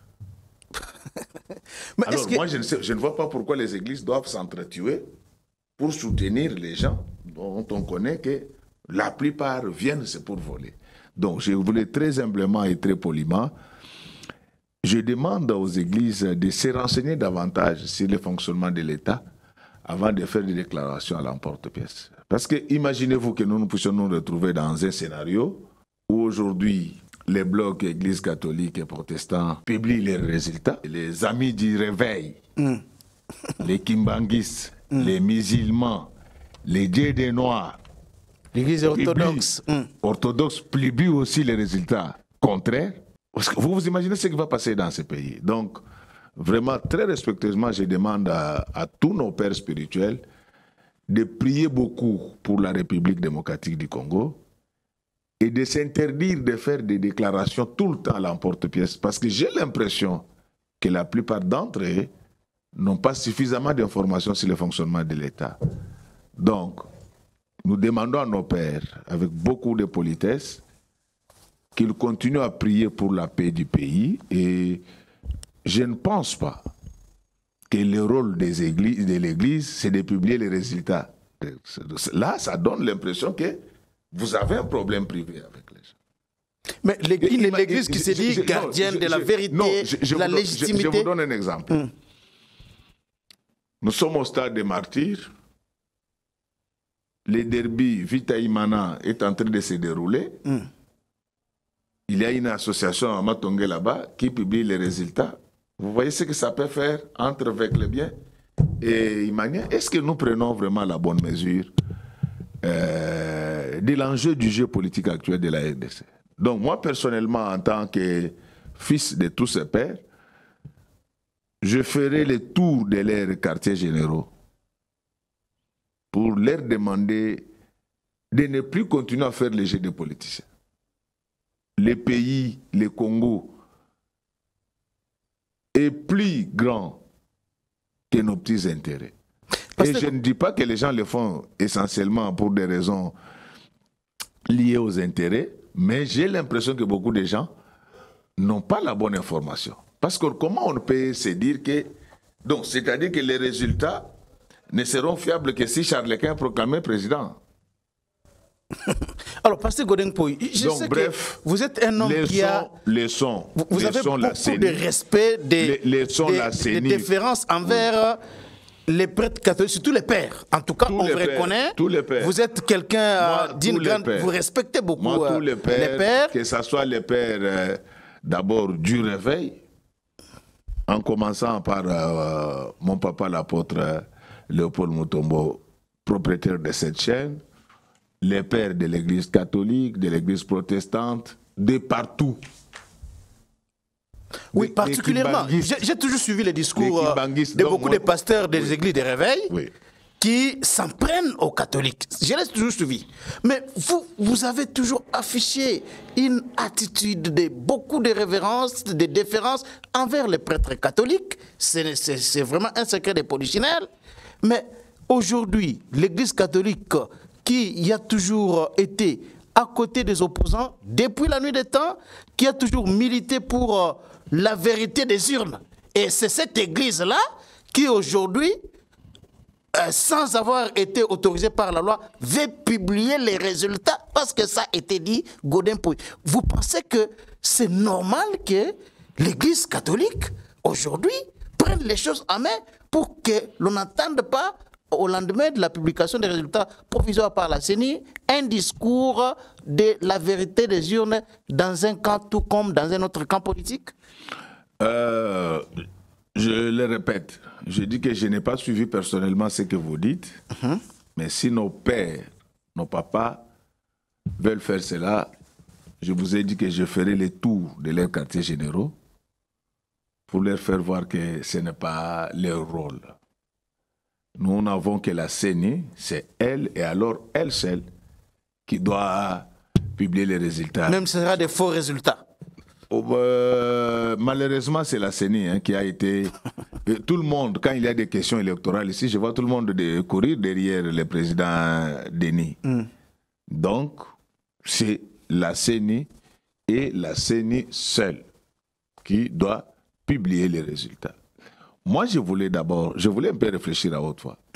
Mais alors moi je ne vois pas pourquoi les églises doivent s'entretuer pour soutenir les gens dont on connaît que la plupart viennent c'est pour voler. Donc je voulais très humblement et très poliment, je demande aux églises de se renseigner davantage sur le fonctionnement de l'État avant de faire des déclarations à l'emporte-pièce. Parce que imaginez-vous que nous puissions nous retrouver dans un scénario où aujourd'hui les blocs églises catholiques et protestants publient les résultats. Les amis du réveil, les kimbanguistes, les musulmans, les dieux des noirs, l'église orthodoxe publie aussi les résultats contraires. Parce que vous vous imaginez ce qui va passer dans ce pays. Donc, vraiment, très respectueusement, je demande à tous nos pères spirituels de prier beaucoup pour la République démocratique du Congo et de s'interdire de faire des déclarations tout le temps à l'emporte-pièce. Parce que j'ai l'impression que la plupart d'entre eux n'ont pas suffisamment d'informations sur le fonctionnement de l'État. Donc, nous demandons à nos pères, avec beaucoup de politesse, qu'ils continuent à prier pour la paix du pays. Et je ne pense pas que le rôle de l'Église, c'est de publier les résultats. Là, ça donne l'impression que vous avez un problème privé avec les gens. Mais l'Église qui se dit gardienne de la vérité, de la légitimité... Je vous donne un exemple. Nous sommes au stade des martyrs. Le derby Vita Imana est en train de se dérouler. Il y a une association à Matongue là-bas qui publie les résultats. Vous voyez ce que ça peut faire entre avec le bien et Imania. Est-ce que nous prenons vraiment la bonne mesure de l'enjeu du jeu politique actuel de la RDC? Donc moi personnellement, en tant que fils de tous ces pères, je ferai le tour de leurs quartiers généraux pour leur demander de ne plus continuer à faire les jeux des politiciens. Le pays, le Congo, est plus grand que nos petits intérêts. Et je ne dis pas que les gens le font essentiellement pour des raisons liées aux intérêts, mais j'ai l'impression que beaucoup de gens n'ont pas la bonne information. Parce que comment on peut se dire que... Donc, c'est-à-dire que les résultats ne seront fiables que si Charles Quint est proclamé président. Alors, Pasteur Godin Poy, je sais que vous êtes un homme qui a... Vous avez beaucoup de respect, des déférences envers les prêtres catholiques, surtout les pères. En tout cas, on vous reconnaît. Tous les pères. Vous êtes quelqu'un d'une grande... Vous respectez beaucoup moi, tous les pères. Que ce soit les pères, d'abord, du réveil, en commençant par mon papa, l'apôtre Léopold Mutombo, propriétaire de cette chaîne, les pères de l'église catholique, de l'église protestante, de partout. Oui, particulièrement. J'ai toujours suivi les discours de beaucoup de pasteurs des églises de réveil qui s'en prennent aux catholiques. Je l'ai toujours suivi. Mais vous avez toujours affiché une attitude de beaucoup de révérence, de déférence envers les prêtres catholiques. C'est vraiment un secret de polichinelle. Mais aujourd'hui, l'église catholique qui a toujours été à côté des opposants, depuis la nuit des temps, qui a toujours milité pour la vérité des urnes. Et c'est cette église-là qui aujourd'hui, sans avoir été autorisée par la loi, veut publier les résultats parce que ça a été dit, Godin Poy. Vous pensez que c'est normal que l'église catholique, aujourd'hui, prenne les choses en main pour que l'on n'entende pas au lendemain de la publication des résultats provisoires par la CENI, un discours de la vérité des urnes dans un camp tout comme dans un autre camp politique? Je le répète, je dis que je n'ai pas suivi personnellement ce que vous dites, mais si nos pères, nos papas veulent faire cela, je vous ai dit que je ferai le tour de leurs quartiers généraux pour leur faire voir que ce n'est pas leur rôle. Nous n'avons que la CENI, c'est elle, et alors elle seule, qui doit publier les résultats. Même ce sera des faux résultats. Malheureusement, c'est la CENI qui a été... Tout le monde, quand il y a des questions électorales ici, je vois tout le monde courir derrière le président Denis. Donc, c'est la CENI et la CENI seule qui doit publier les résultats. Moi, je voulais un peu réfléchir à haute voix.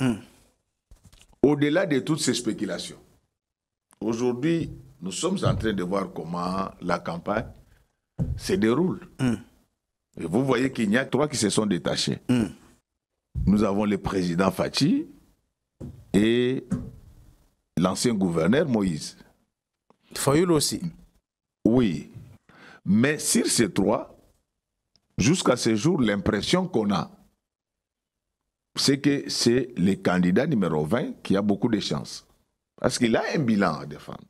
Au-delà de toutes ces spéculations, aujourd'hui, nous sommes en train de voir comment la campagne se déroule. Et vous voyez qu'il y a trois qui se sont détachés. Nous avons le président Fachi et l'ancien gouverneur Moïse. Fayoul aussi. Oui. Mais sur ces trois, jusqu'à ce jour, l'impression qu'on a, c'est que c'est le candidat numéro 20 qui a beaucoup de chances. Parce qu'il a un bilan à défendre.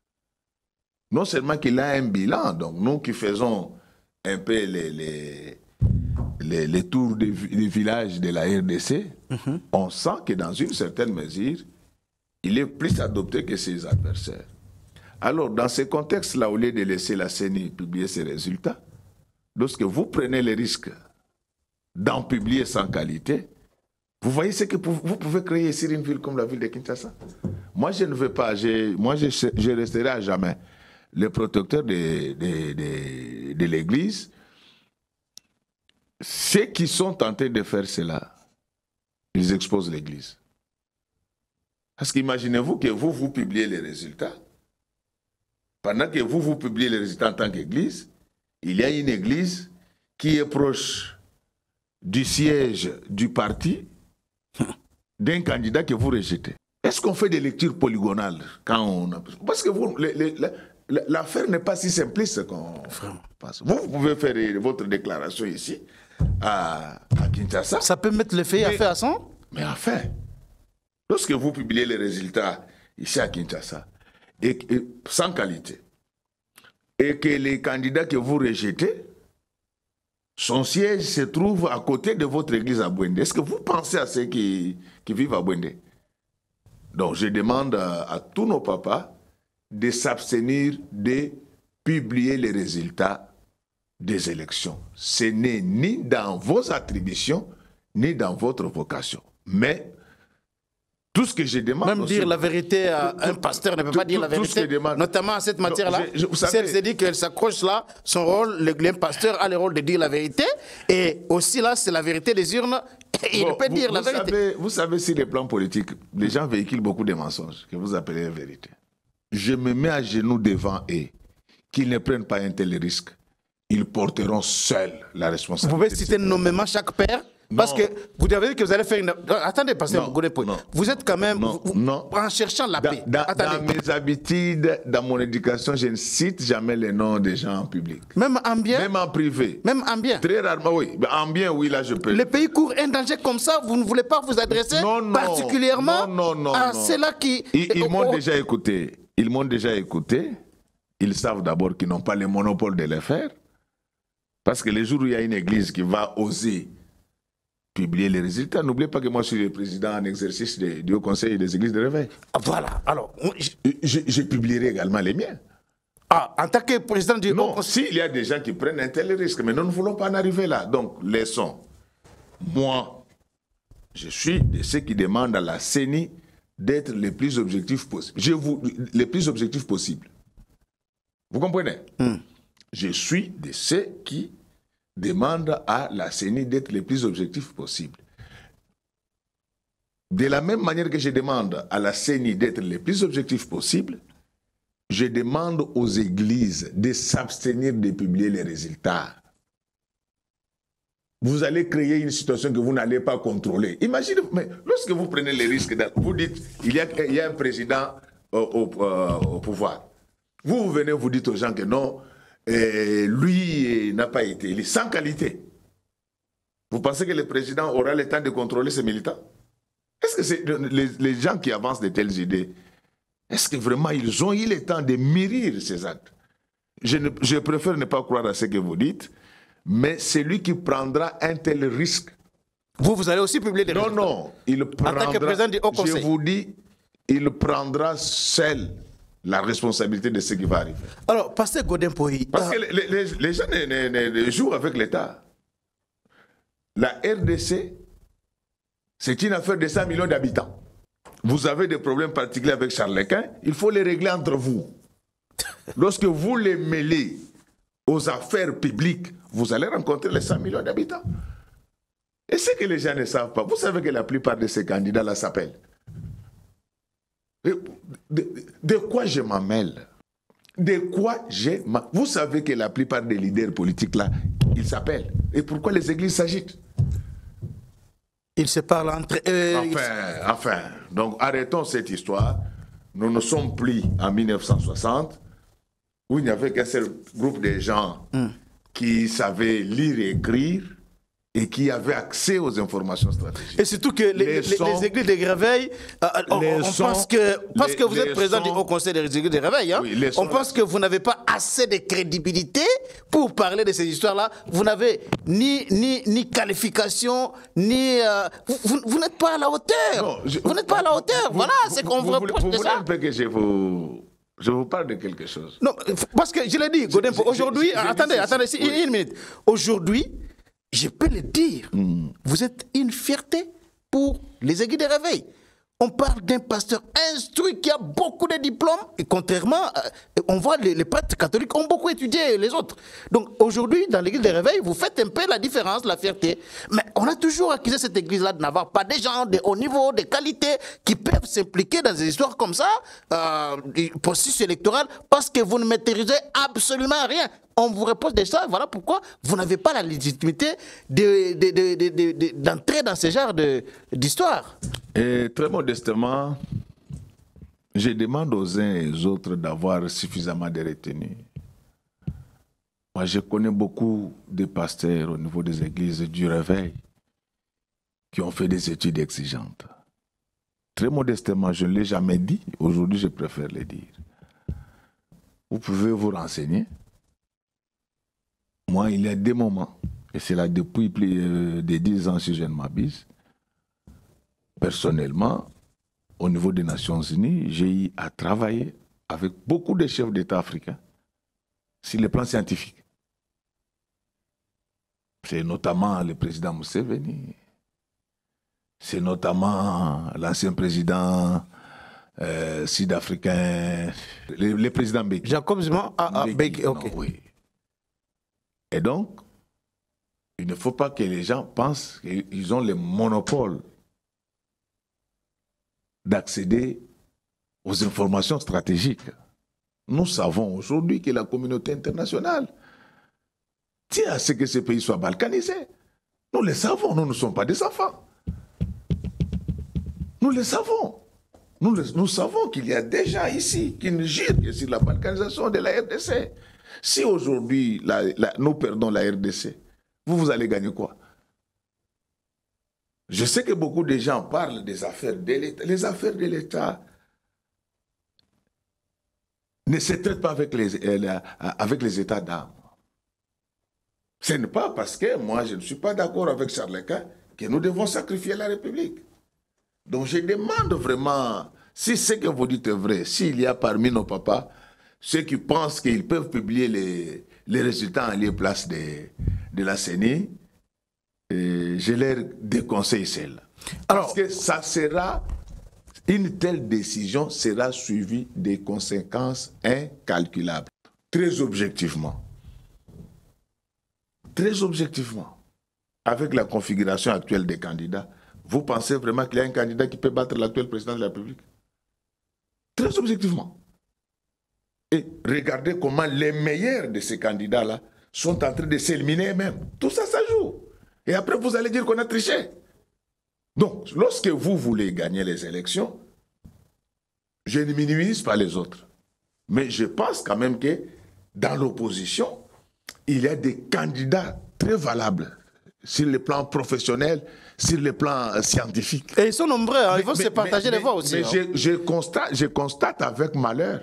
Non seulement qu'il a un bilan, donc nous qui faisons un peu les tours des villages de la RDC, on sent que dans une certaine mesure, il est plus adopté que ses adversaires. Alors, dans ce contexte-là, au lieu de laisser la CENI publier ses résultats, lorsque vous prenez le risque d'en publier sans qualité, vous voyez ce que vous pouvez créer sur une ville comme la ville de Kinshasa. Moi, je ne veux pas, je resterai à jamais le protecteur de l'Église. Ceux qui sont tentés de faire cela, ils exposent l'Église. Parce qu'imaginez-vous que vous publiez les résultats. Pendant que vous publiez les résultats en tant qu'Église, il y a une Église qui est proche du siège du parti d'un candidat que vous rejetez. Est-ce qu'on fait des lectures polygonales quand on a... Parce que l'affaire n'est pas si simpliste qu'on pense. Vous pouvez faire votre déclaration ici, à Kinshasa. Ça peut mettre le fait à faire à son? Mais enfin, lorsque vous publiez les résultats ici à Kinshasa, et sans qualité, et que les candidats que vous rejetez, son siège se trouve à côté de votre église à Bouendé. Est-ce que vous pensez à ceux qui vivent à Bouendé? Donc je demande à tous nos papas de s'abstenir de publier les résultats des élections. Ce n'est ni dans vos attributions, ni dans votre vocation. Mais tout ce que je demande... Même dire la vérité à un pasteur ne peut pas dire la vérité, notamment à cette matière-là. Si elle se dit qu'elle s'accroche là, son rôle, le pasteur a le rôle de dire la vérité, et aussi là, c'est la vérité des urnes, il peut dire la vérité. Vous savez, sur les plans politiques, les gens véhiculent beaucoup de mensonges, que vous appelez la vérité. Je me mets à genoux devant eux, qu'ils ne prennent pas un tel risque. Ils porteront seuls la responsabilité. Vous pouvez citer nommément chaque père? Parce que vous avez dit que vous allez faire une... Attendez, pasteur Godempo. Vous êtes quand même... En cherchant la paix. Dans mes habitudes, dans mon éducation, je ne cite jamais les noms des gens en public. Même en bien? Même en privé. Même en bien? Très rarement, oui. En bien, oui, là, je peux. Le pays court un danger comme ça, vous ne voulez pas vous adresser particulièrement à ceux-là qui... Ils m'ont déjà écouté. Ils m'ont déjà écouté. Ils savent d'abord qu'ils n'ont pas le monopole de le faire. Parce que les jours où il y a une église qui va oser publier les résultats, n'oubliez pas que moi je suis le président en exercice du Haut Conseil des Églises de Réveil. Voilà, alors... Je publierai également les miens. Ah, en tant que président du Haut Conseil... S'il y a des gens qui prennent un tel risque, mais nous ne voulons pas en arriver là. Donc, laissons. Moi, je suis de ceux qui demandent à la CENI d'être les plus objectifs possibles. Les plus objectifs possibles. Vous comprenez? Je suis de ceux qui demandent à la CENI d'être les plus objectifs possibles. De la même manière que je demande à la CENI d'être les plus objectifs possibles, je demande aux églises de s'abstenir de publier les résultats. Vous allez créer une situation que vous n'allez pas contrôler. Imaginez, mais lorsque vous prenez les risques, vous dites, il y a un président au pouvoir. Vous venez, vous dites aux gens que non, lui n'a pas été élu, sans qualité. Vous pensez que le président aura le temps de contrôler ses militants? Est-ce que c'est les gens qui avancent de telles idées, est-ce que vraiment ils ont eu le temps de mûrir ces actes? Je préfère ne pas croire à ce que vous dites, mais c'est lui qui prendra un tel risque. Vous allez aussi publier des résultats? Non, il prendra, en tant que président du Haut Conseil. Je vous dis, il prendra seul la responsabilité de ce qui va arriver. Alors, pasteur Godempo... Parce que les gens ne jouent avec l'État. La RDC, c'est une affaire de 100 millions d'habitants. Vous avez des problèmes particuliers avec Charles-Quint, il faut les régler entre vous. Lorsque vous les mêlez aux affaires publiques, vous allez rencontrer les 100 millions d'habitants. Et ce que les gens ne savent pas, vous savez que la plupart de ces candidats-là s'appellent. De quoi je m'en mêle? De quoi vous savez que la plupart des leaders politiques là, ils s'appellent. Et pourquoi les églises s'agitent? Ils se parlent entre eux. Enfin. Donc arrêtons cette histoire. Nous ne sommes plus en 1960, où il n'y avait qu'un seul groupe de gens qui savaient lire et écrire et qui avaient accès aux informations stratégiques. Et surtout que les églises de Réveil, on pense que, parce que vous êtes président du Haut Conseil des églises de Réveil, on pense que vous n'avez pas assez de crédibilité pour parler de ces histoires-là. Vous n'avez ni qualification, ni... vous n'êtes pas à la hauteur. Non, vous n'êtes pas à la hauteur. Voilà, c'est qu'on vous reproche de ça. Vous voulez un peu que je vous parle de quelque chose? Non, parce que je l'ai dit, Godempo, aujourd'hui... Attendez, une minute. Aujourd'hui... Je peux le dire, vous êtes une fierté pour les églises de Réveil. On parle d'un pasteur instruit qui a beaucoup de diplômes, et contrairement, on voit les prêtres catholiques ont beaucoup étudié les autres. Donc aujourd'hui, dans l'église de Réveil, vous faites un peu la différence, la fierté. Mais on a toujours accusé cette église-là de n'avoir pas des gens de haut niveau, de qualité, qui peuvent s'impliquer dans des histoires comme ça, processus électoral, parce que vous ne maîtrisez absolument rien. On vous repose de ça, voilà pourquoi vous n'avez pas la légitimité d'entrer dans ce genre d'histoire. Et très modestement, je demande aux uns et aux autres d'avoir suffisamment de retenue. Moi, je connais beaucoup de pasteurs au niveau des églises du Réveil qui ont fait des études exigeantes. Très modestement, je ne l'ai jamais dit. Aujourd'hui, je préfère le dire. Vous pouvez vous renseigner. Moi, il y a des moments, et c'est là depuis plus de 10 ans si je ne m'abuse, personnellement, au niveau des Nations Unies, j'ai eu à travailler avec beaucoup de chefs d'État africains sur le plan scientifique. C'est notamment le président Museveni. C'est notamment l'ancien président sud-africain, le président Mbeki. Jacob Zuma, Mbeki, ok. Non, oui. Et donc, il ne faut pas que les gens pensent qu'ils ont le monopole d'accéder aux informations stratégiques. Nous savons aujourd'hui que la communauté internationale tient à ce que ces pays soient balkanisés. Nous le savons, nous ne sommes pas des enfants. Nous le savons. Nous savons qu'il y a des gens ici qui ne gèrent que sur la balkanisation de la RDC. Si aujourd'hui nous perdons la RDC, vous allez gagner quoi? Je sais que beaucoup de gens parlent des affaires de l'État. Les affaires de l'État ne se traitent pas avec les états d'âme. Ce n'est pas parce que moi je ne suis pas d'accord avec Charles Quint que nous devons sacrifier la République. Donc je demande vraiment, si ce que vous dites est vrai, s'il y a parmi nos papas ceux qui pensent qu'ils peuvent publier les résultats en lieu et place de la CENI, je leur déconseille celle-là. Parce que ça sera, une telle décision sera suivie des conséquences incalculables. Très objectivement, avec la configuration actuelle des candidats, vous pensez vraiment qu'il y a un candidat qui peut battre l'actuel président de la République? Très objectivement. Et regardez comment les meilleurs de ces candidats-là sont en train de s'éliminer eux-mêmes. Tout ça, ça joue. Et après, vous allez dire qu'on a triché. Donc, lorsque vous voulez gagner les élections, je ne minimise pas les autres. Mais je pense quand même que dans l'opposition, il y a des candidats très valables sur le plan professionnel, sur le plan scientifique. Et ils sont nombreux, hein, ils vont se partager les voix aussi. Mais je constate avec malheur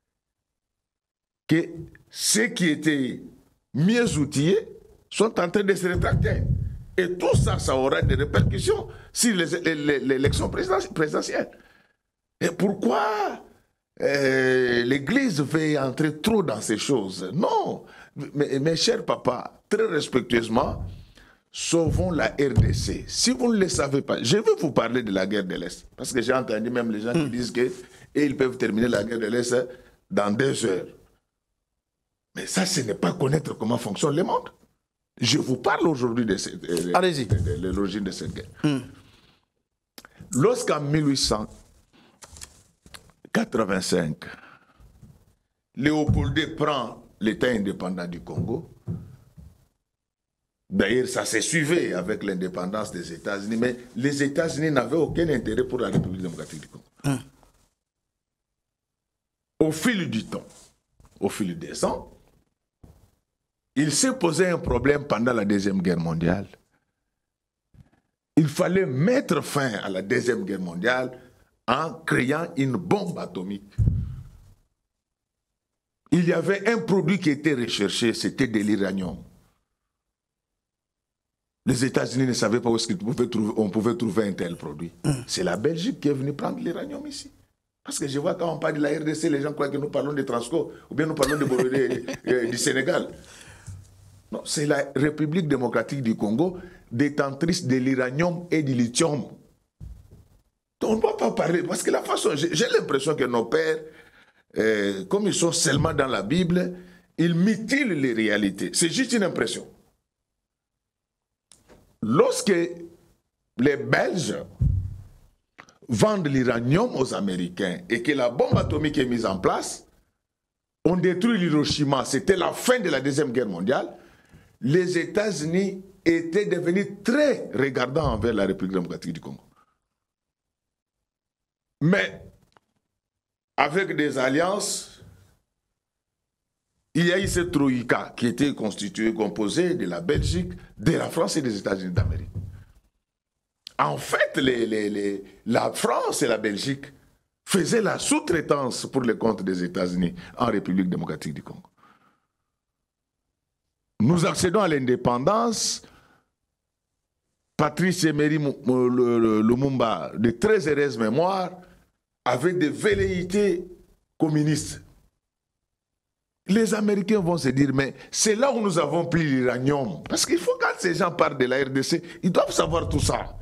que ceux qui étaient mieux outillés sont en train de se rétracter. Et tout ça, ça aura des répercussions sur l'élection présidentielle. Et pourquoi l'Église veut entrer trop dans ces choses? Non, mes chers papas, très respectueusement, sauvons la RDC. Si vous ne le savez pas, je vais vous parler de la guerre de l'Est. Parce que j'ai entendu même les gens qui disent qu'ils peuvent terminer la guerre de l'Est dans 2 heures. Mais ça, ce n'est pas connaître comment fonctionne le monde. Je vous parle aujourd'hui de l'origine de cette guerre. Lorsqu'en 1885, Léopold II prend l'État indépendant du Congo, d'ailleurs ça s'est suivi avec l'indépendance des États-Unis, mais les États-Unis n'avaient aucun intérêt pour la République démocratique du Congo. Au fil du temps, au fil des ans, il s'est posé un problème pendant la Deuxième Guerre mondiale. Il fallait mettre fin à la Deuxième Guerre mondiale en créant une bombe atomique. Il y avait un produit qui était recherché, c'était de l'uranium. Les États-Unis ne savaient pas où on pouvait trouver un tel produit. C'est la Belgique qui est venue prendre l'uranium ici. Parce que je vois quand on parle de la RDC, les gens croient que nous parlons de Transco, ou bien nous parlons du Sénégal. Non, c'est la République démocratique du Congo, détentrice de l'uranium et du lithium. Donc on ne doit pas parler, parce que la façon, j'ai l'impression que nos pères, comme ils sont seulement dans la Bible, ils mutilent les réalités. C'est juste une impression. Lorsque les Belges vendent l'uranium aux Américains et que la bombe atomique est mise en place, on détruit Hiroshima, c'était la fin de la Deuxième Guerre mondiale, les États-Unis étaient devenus très regardants envers la République démocratique du Congo. Mais avec des alliances, il y a eu cette troïka qui était composée de la Belgique, de la France et des États-Unis d'Amérique. En fait, la France et la Belgique faisaient la sous-traitance pour le compte des États-Unis en République démocratique du Congo. Nous accédons à l'indépendance. Patrice Emery Lumumba, de très heureuse mémoire, avait des velléités communistes. les Américains vont se dire, mais c'est là où nous avons pris l'uranium. Parce qu'il faut, quand ces gens parlent de la RDC, ils doivent savoir tout ça.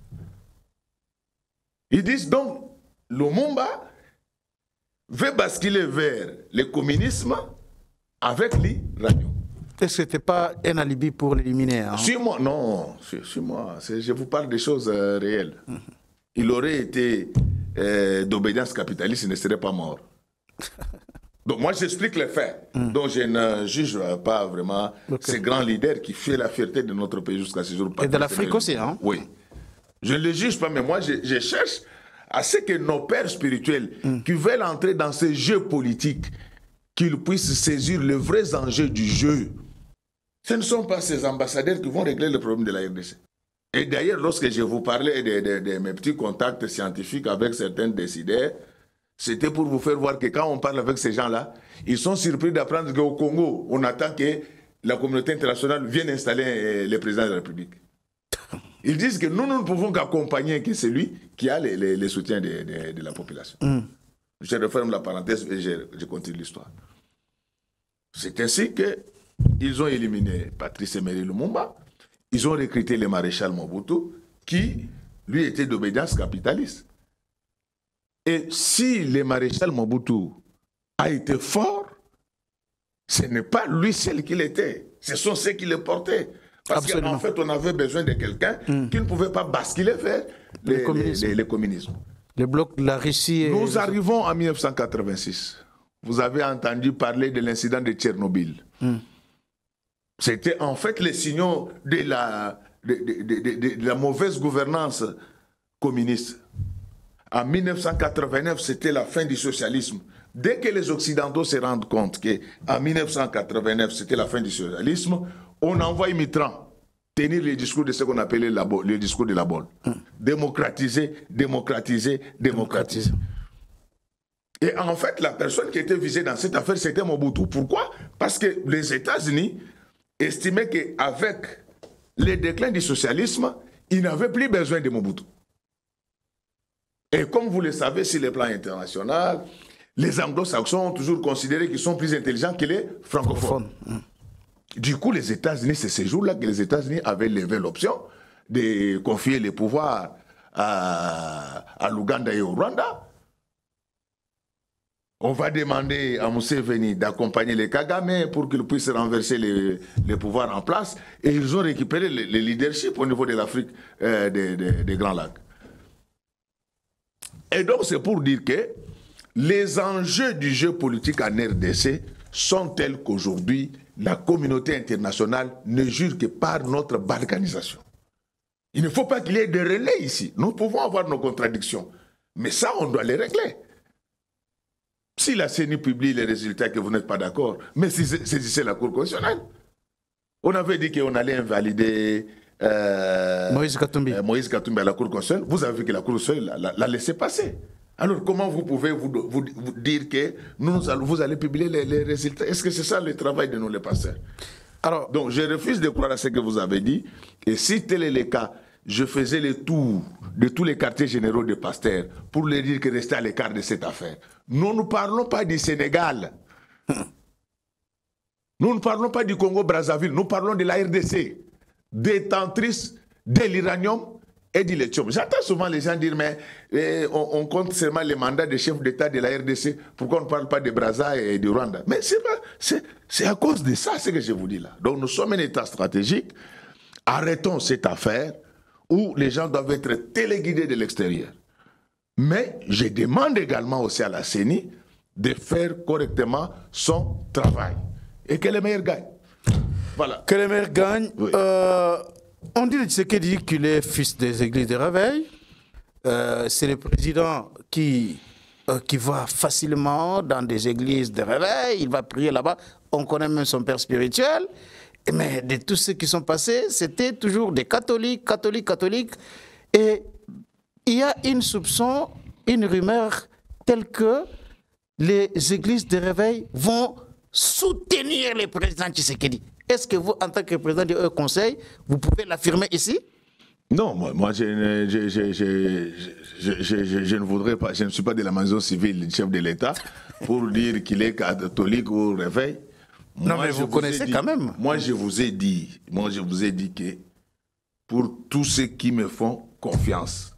Ils disent donc, Lumumba veut basculer vers le communisme avec l'uranium. Est-ce que ce n'était pas un alibi pour l'éliminer? Suis-moi, non, suis-moi. Je vous parle des choses réelles. Il aurait été d'obédience capitaliste, il ne serait pas mort. Donc moi j'explique les faits. Donc je ne juge pas vraiment ces grands leaders qui font la fierté de notre pays jusqu'à ce jour. Et de l'Afrique aussi, hein? Oui. Je ne les juge pas, mais moi je cherche à ce que nos pères spirituels qui veulent entrer dans ces jeux politiques, qu'ils puissent saisir les vrais enjeux du jeu. Ce ne sont pas ces ambassadeurs qui vont régler le problème de la RDC. Et d'ailleurs, lorsque je vous parlais de mes petits contacts scientifiques avec certains décideurs, c'était pour vous faire voir que quand on parle avec ces gens-là, ils sont surpris d'apprendre qu'au Congo, on attend que la communauté internationale vienne installer le président de la République. Ils disent que nous ne pouvons qu'accompagner que celui qui a les soutiens de la population. Je referme la parenthèse et je continue l'histoire. C'est ainsi qu'ils ont éliminé Patrice Emery Lumumba. Ils ont recruté le maréchal Mobutu, qui, lui, était d'obédience capitaliste. Et si le maréchal Mobutu a été fort, ce n'est pas lui seul qui l'était. Ce sont ceux qui le portaient. Parce qu'en fait, on avait besoin de quelqu'un qui ne pouvait pas basculer vers le communisme. Le bloc de la Russie. Nous arrivons en 1986. Vous avez entendu parler de l'incident de Tchernobyl. C'était en fait les signaux de la mauvaise gouvernance communiste. En 1989, c'était la fin du socialisme. Dès que les Occidentaux se rendent compte qu'en 1989, c'était la fin du socialisme, on envoie Mitterrand tenir le discours de ce qu'on appelait le discours de la bolle. Démocratiser, démocratiser, démocratiser. Et en fait, la personne qui était visée dans cette affaire, c'était Mobutu. Pourquoi? Parce que les États-Unis estimaient qu'avec le déclin du socialisme, ils n'avaient plus besoin de Mobutu. Et comme vous le savez, sur le plan international, les anglo-saxons ont toujours considéré qu'ils sont plus intelligents que les francophones. Du coup, les États-Unis, c'est ces jours-là que les États-Unis avaient levé l'option de confier les pouvoirs à l'Ouganda et au Rwanda. On va demander à Museveni d'accompagner les Kagame pour qu'ils puissent renverser les pouvoirs en place. Et ils ont récupéré le leadership au niveau de l'Afrique des Grands Lacs. Et donc, c'est pour dire que les enjeux du jeu politique en RDC sont tels qu'aujourd'hui, la communauté internationale ne jure que par notre balkanisation. Il ne faut pas qu'il y ait de relais ici. Nous pouvons avoir nos contradictions. Mais ça, on doit les régler. Si la CENI publie les résultats que vous n'êtes pas d'accord, mais saisissez la Cour constitutionnelle. On avait dit qu'on allait invalider Moïse Katumbi à la Cour constitutionnelle. Vous avez vu que la Cour constitutionnelle l'a laissé passer. Alors comment vous pouvez vous dire que vous allez publier les résultats? Est-ce que c'est ça le travail de nous les pasteurs? Alors, donc je refuse de croire à ce que vous avez dit. Et si tel est le cas, je faisais le tour de tous les quartiers généraux de pasteurs pour leur dire que restez à l'écart de cette affaire. Nous ne parlons pas du Sénégal. Nous ne parlons pas du Congo-Brazzaville. Nous parlons de la RDC, détentrice de l'uranium et du lithium. J'entends souvent les gens dire, mais on compte seulement les mandats de chefs d'État de la RDC. Pourquoi on ne parle pas de Brazza et du Rwanda? Mais c'est à cause de ça, ce que je vous dis là. Donc nous sommes un État stratégique. Arrêtons cette affaire où les gens doivent être téléguidés de l'extérieur. Mais je demande également aussi à la CENI de faire correctement son travail. Et que les meilleurs gagnent. Voilà. Que les meilleurs gagnent. Oui. On dit de Tshisekedi qu'il est fils des églises de réveil. C'est le président qui va facilement dans des églises de réveil. Il va prier là-bas. On connaît même son père spirituel. Mais de tous ceux qui sont passés, c'était toujours des catholiques. Et il y a une soupçon, une rumeur telle que les églises de réveil vont soutenir le président Tshisekedi. Est-ce que vous, en tant que président du Haut Conseil, vous pouvez l'affirmer ici? Non, moi je ne voudrais pas, je ne suis pas de la maison civile du chef de l'État pour dire qu'il est catholique ou réveil. Non, mais vous connaissez quand même. Moi je vous ai dit que pour tous ceux qui me font confiance,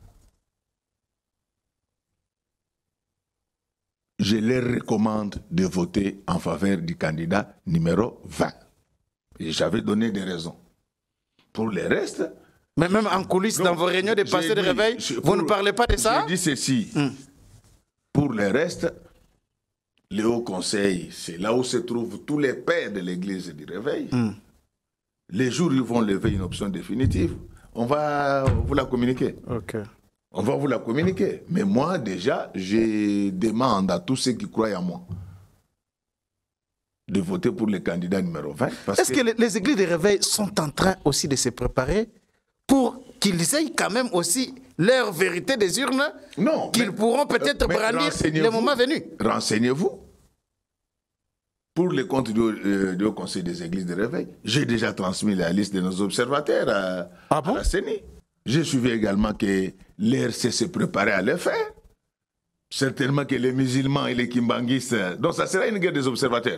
je leur recommande de voter en faveur du candidat numéro 20. Et j'avais donné des raisons. Pour le reste... Mais même en coulisses, dans vos réunions de passé de réveil, vous ne parlez pas de ça? Je dis ceci. Pour le reste, le Haut Conseil, c'est là où se trouvent tous les pères de l'Église du réveil. Les jours où ils vont lever une option définitive, on va vous la communiquer. Okay. On va vous la communiquer. Mais moi, déjà, je demande à tous ceux qui croient en moi de voter pour le candidat numéro 20. Est-ce que les églises de réveil sont en train aussi de se préparer pour qu'ils aient quand même aussi leur vérité des urnes, qu'ils pourront peut-être brandir le moment venu? Renseignez-vous. Pour les comptes du Haut Conseil des églises de réveil, j'ai déjà transmis la liste de nos observateurs à la CENI. J'ai suivi également que l'RC s'est préparé à le faire. Certainement que les musulmans et les kimbanguistes... Donc ça sera une guerre des observateurs.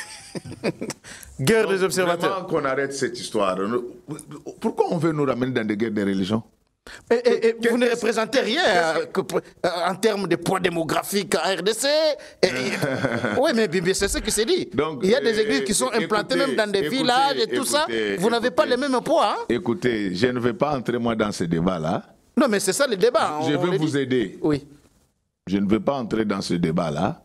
Guerre des observateurs. Vraiment qu'on arrête cette histoire. Pourquoi on veut nous ramener dans des guerres des religions? Vous ne représentez rien en termes de poids démographique en RDC. Oui, mais c'est ce qui s'est dit. Donc, il y a des églises qui sont implantées même dans des villages et tout ça. Vous n'avez pas le même poids. Hein? Écoutez, je ne vais pas entrer moi dans ce débat-là. Non, mais c'est ça le débat. Je veux vous aider. Oui. Je ne veux pas entrer dans ce débat-là.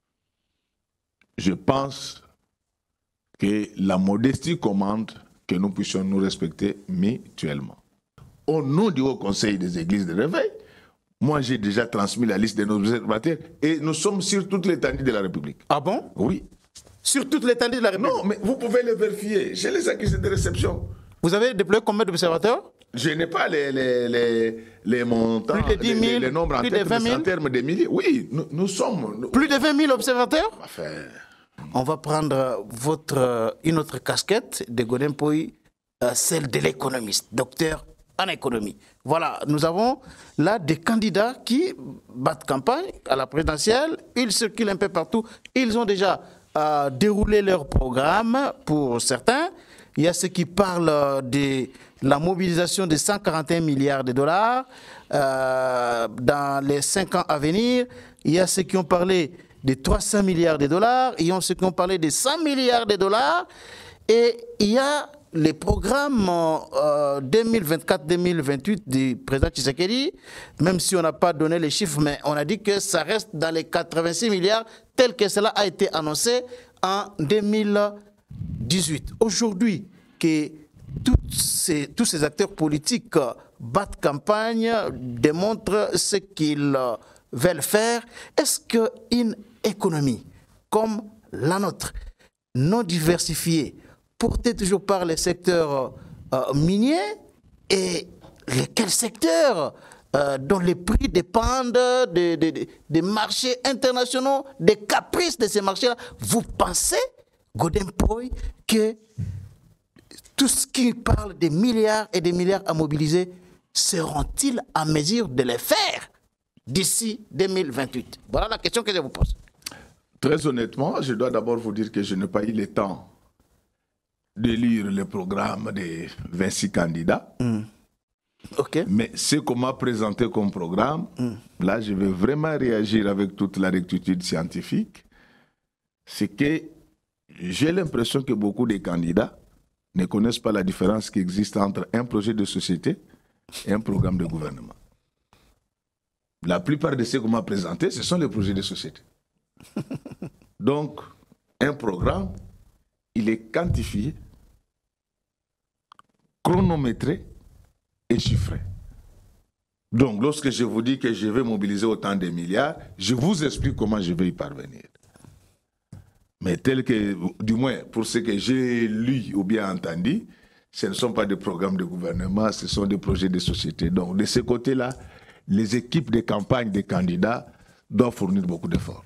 Je pense que la modestie commande que nous puissions nous respecter mutuellement. Au nom du Haut Conseil des églises de réveil, moi j'ai déjà transmis la liste de nos observateurs et nous sommes sur toute l'étendue de la République. Ah bon? Oui. Sur toute l'étendue de la République? Non, mais vous pouvez les vérifier. J'ai les accusés de réception. Vous avez déployé combien d'observateurs? Je n'ai pas les montants, plus de 10 000, les nombres plus de 20 000? En termes de milliers. Oui, nous sommes... Plus de 20 000 observateurs? Enfin... On va prendre une autre casquette de Godin Poy, celle de l'économiste, docteur en économie. Voilà, nous avons là des candidats qui battent campagne à la présidentielle, ils circulent un peu partout, ils ont déjà déroulé leur programme pour certains. Il y a ceux qui parlent de la mobilisation de 141 milliards de dollars dans les 5 ans à venir. Il y a ceux qui ont parlé de 300 milliards de dollars, il y a ceux qui ont parlé de 100 milliards de dollars, et il y a les programmes 2024-2028 du président Tshisekedi, même si on n'a pas donné les chiffres, mais on a dit que ça reste dans les 86 milliards, tel que cela a été annoncé en 2018. Aujourd'hui, que tous ces acteurs politiques battent campagne, démontrent ce qu'ils veulent faire, est-ce qu'une économie comme la nôtre, non diversifiée, portée toujours par les secteurs miniers, et quels secteurs dont les prix dépendent des marchés internationaux, des caprices de ces marchés-là, vous pensez, Godin Poy, que tout ce qui parle des milliards et des milliards à mobiliser, seront-ils en mesure de les faire d'ici 2028? Voilà la question que je vous pose. Très honnêtement, je dois d'abord vous dire que je n'ai pas eu le temps de lire le programme des 26 candidats. Okay. Mais ce qu'on m'a présenté comme programme, là je vais vraiment réagir avec toute la rectitude scientifique, c'est que j'ai l'impression que beaucoup de candidats ne connaissent pas la différence qui existe entre un projet de société et un programme de gouvernement. La plupart de ceux qu'on m'a présentés, ce sont les projets de société. Donc, un programme, il est quantifié, chronométré et chiffré. Donc, lorsque je vous dis que je vais mobiliser autant de milliards, je vous explique comment je vais y parvenir. Mais tel que, du moins, pour ce que j'ai lu ou bien entendu, ce ne sont pas des programmes de gouvernement, ce sont des projets de société. Donc, de ce côté-là, les équipes de campagne des candidats doivent fournir beaucoup d'efforts.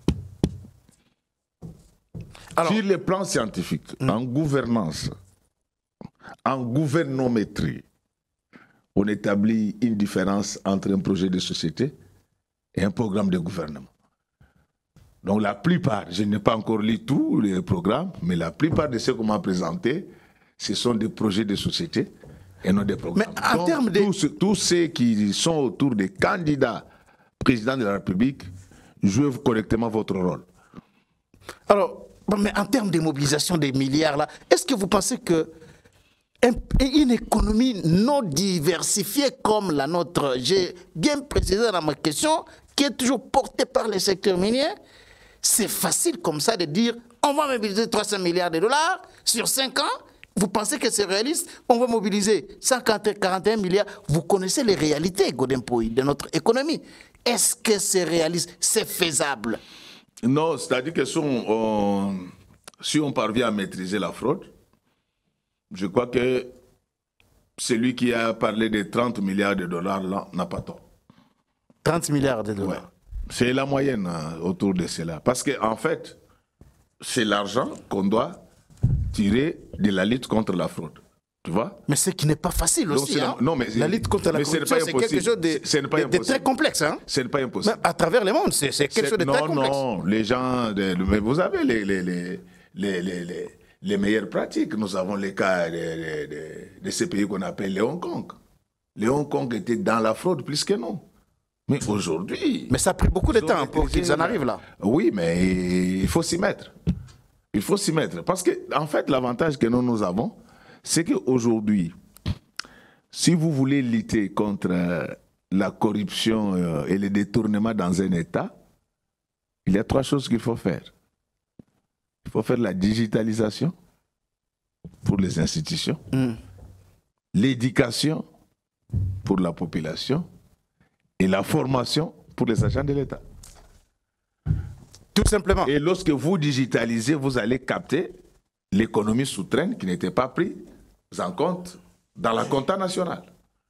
Sur les plans scientifiques, en gouvernance, en gouvernométrie, on établit une différence entre un projet de société et un programme de gouvernement. Donc la plupart, je n'ai pas encore lu tous les programmes, mais la plupart de ceux qu'on m'a présentés, ce sont des projets de société et non des programmes. Mais en termes de... tous ceux qui sont autour des candidats président de la République jouent correctement votre rôle. Alors, mais en termes de mobilisation des milliards, là, est-ce que vous pensez que une économie non diversifiée comme la nôtre, j'ai bien précisé dans ma question, qui est toujours portée par le secteur minier, c'est facile comme ça de dire on va mobiliser 300 milliards de dollars sur 5 ans. Vous pensez que c'est réaliste? On va mobiliser 141 milliards. Vous connaissez les réalités, Godin Pouy, de notre économie. Est-ce que c'est réaliste? C'est faisable? Non, c'est-à-dire que si on parvient à maîtriser la fraude, je crois que celui qui a parlé de 30 milliards de dollars là n'a pas tort. 30 milliards de dollars. Ouais. C'est la moyenne autour de cela. Parce qu'en fait, c'est l'argent qu'on doit tirer de la lutte contre la fraude. Tu vois? Mais ce qui n'est pas facile aussi. Non, mais la lutte contre la corruption, c'est quelque chose de très complexe. Hein? Ce n'est pas impossible. Mais à travers le monde, c'est quelque chose de très complexe. Non, les gens... mais vous avez les meilleures pratiques. Nous avons les cas de ces pays qu'on appelle les Hong Kong. Les Hong Kong étaient dans la fraude plus que nous. Mais aujourd'hui... Mais ça a pris beaucoup de temps pour qu'ils en arrivent là. Oui, mais il faut s'y mettre. Il faut s'y mettre. Parce que, en fait, l'avantage que nous avons, c'est qu'aujourd'hui, si vous voulez lutter contre la corruption et le détournement dans un État, il y a 3 choses qu'il faut faire. Il faut faire la digitalisation pour les institutions, l'éducation pour la population et la formation pour les agents de l'État. Tout simplement. Et lorsque vous digitalisez, vous allez capter l'économie souterraine qui n'était pas prise en compte dans la compta nationale.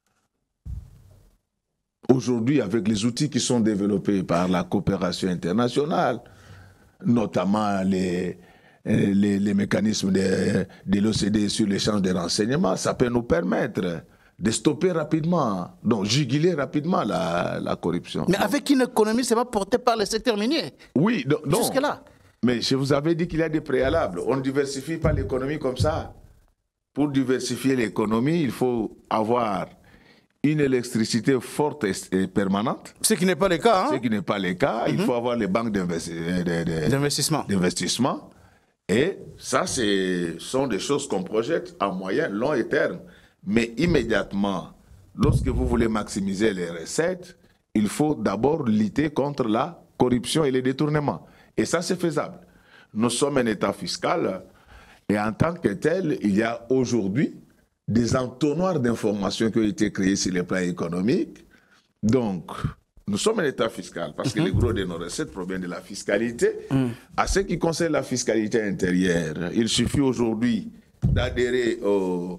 Aujourd'hui, avec les outils qui sont développés par la coopération internationale, notamment les mécanismes de l'OCDE sur l'échange des renseignements, ça peut nous permettre de stopper rapidement, donc juguler rapidement la corruption. Mais avec une économie, ce n'est pas porté par le secteur minier. Oui, non. Jusque-là. Mais je vous avais dit qu'il y a des préalables. On ne diversifie pas l'économie comme ça. Pour diversifier l'économie, il faut avoir une électricité forte et permanente. Ce qui n'est pas le cas. Hein? Ce qui n'est pas le cas. Il faut avoir les banques d'investissement. Et ça, ce sont des choses qu'on projette à moyen, long et terme. Mais immédiatement, lorsque vous voulez maximiser les recettes, il faut d'abord lutter contre la corruption et les détournements. Et ça, c'est faisable. Nous sommes un État fiscal et en tant que tel, il y a aujourd'hui des entonnoirs d'informations qui ont été créés sur les plans économiques. Donc, nous sommes un État fiscal parce que le gros de nos recettes provient de la fiscalité. À ce qui concerne la fiscalité intérieure, il suffit aujourd'hui d'adhérer au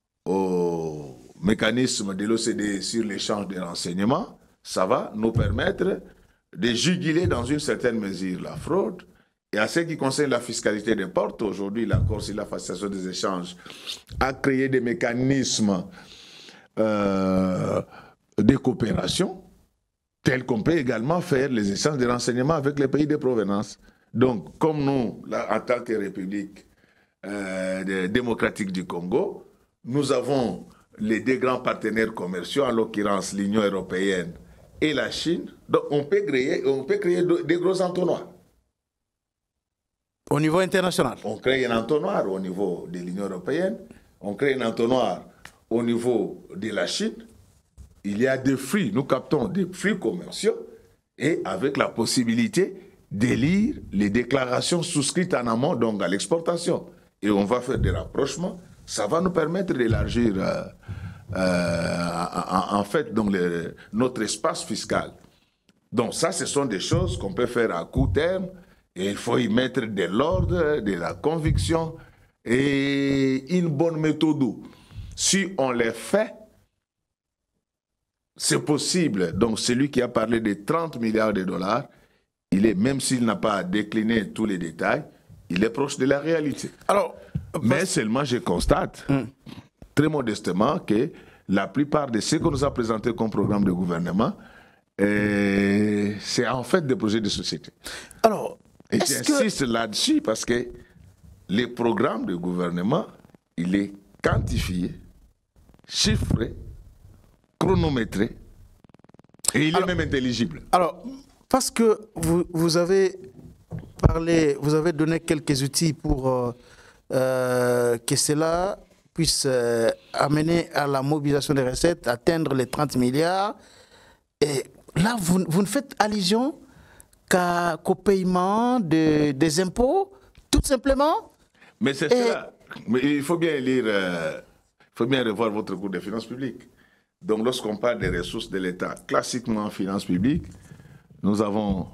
mécanisme de l'OCDE sur l'échange des renseignements. Ça va nous permettre de juguler dans une certaine mesure la fraude. Et à ce qui concerne la fiscalité des portes, aujourd'hui, la Corse et la facilitation des échanges a créé des mécanismes de coopération, tels qu'on peut également faire les échanges de renseignements avec les pays de provenance. Donc, comme nous, là, en tant que République démocratique du Congo, nous avons les 2 grands partenaires commerciaux, en l'occurrence l'Union européenne et la Chine. Donc, on peut créer des gros entonnoirs. Au niveau international. On crée un entonnoir au niveau de l'Union européenne, on crée un entonnoir au niveau de la Chine. Il y a des flux, nous captons des flux commerciaux et avec la possibilité d'élire les déclarations souscrites en amont, donc à l'exportation. Et on va faire des rapprochements. Ça va nous permettre d'élargir en fait donc notre espace fiscal. Donc ça, ce sont des choses qu'on peut faire à court terme. Et il faut y mettre de l'ordre, de la conviction et une bonne méthode. Si on les fait, c'est possible. Donc celui qui a parlé de 30 milliards de dollars, même s'il n'a pas décliné tous les détails, il est proche de la réalité. Alors, mais seulement je constate, très modestement, que la plupart de ce qu'on nous a présenté comme programme de gouvernement, c'est en fait des projets de société. Alors, et j'insiste là-dessus parce que les programmes de gouvernement, il est quantifié, chiffré, chronométré, et il est même intelligible. Alors, parce que vous avez parlé, vous avez donné quelques outils pour que cela puisse amener à la mobilisation des recettes, atteindre les 30 milliards. Et là, vous ne faites allusion qu'au paiement des impôts, tout simplement. Mais c'est cela. Mais il faut bien lire, il faut bien revoir votre cours des finances publiques. Donc, lorsqu'on parle des ressources de l'État, classiquement en finances publiques, nous avons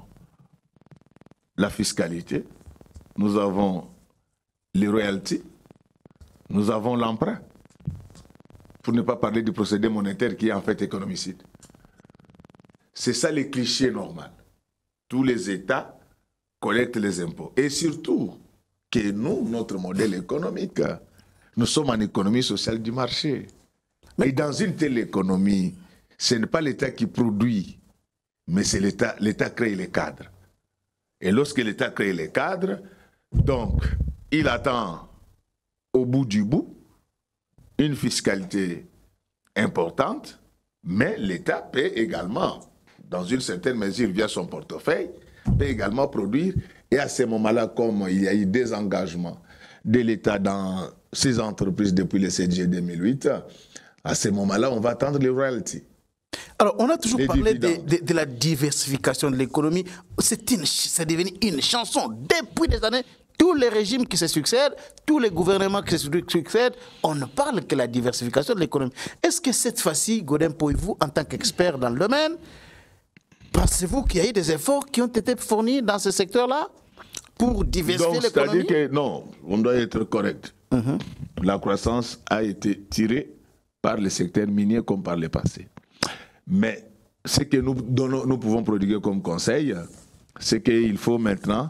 la fiscalité, nous avons les royalties, nous avons l'emprunt, pour ne pas parler du procédé monétaire qui est en fait économicide. C'est ça les clichés normaux. Tous les États collectent les impôts. Et surtout que nous, notre modèle économique, nous sommes en économie sociale du marché. Et dans une telle économie, ce n'est pas l'État qui produit, mais c'est l'État crée les cadres. Et lorsque l'État crée les cadres, donc, il attend au bout du bout une fiscalité importante, mais l'État peut également, dans une certaine mesure via son portefeuille, peut également produire. Et à ce moment-là, comme il y a eu des engagements de l'État dans ces entreprises depuis le 7 juillet 2008, à ce moment-là, on va attendre les royalties. Alors, on a toujours parlé de la diversification de l'économie. C'est devenu une chanson. Depuis des années, tous les régimes qui se succèdent, tous les gouvernements qui se succèdent, on ne parle que de la diversification de l'économie. Est-ce que cette fois-ci, Gaudin Poivou, en tant qu'expert dans le domaine, pensez-vous qu'il y a eu des efforts qui ont été fournis dans ce secteur-là pour diversifier l'économie? C'est-à-dire que non, on doit être correct. La croissance a été tirée par le secteur minier comme par le passé. Mais ce que nous pouvons prodiguer comme conseil, c'est qu'il faut maintenant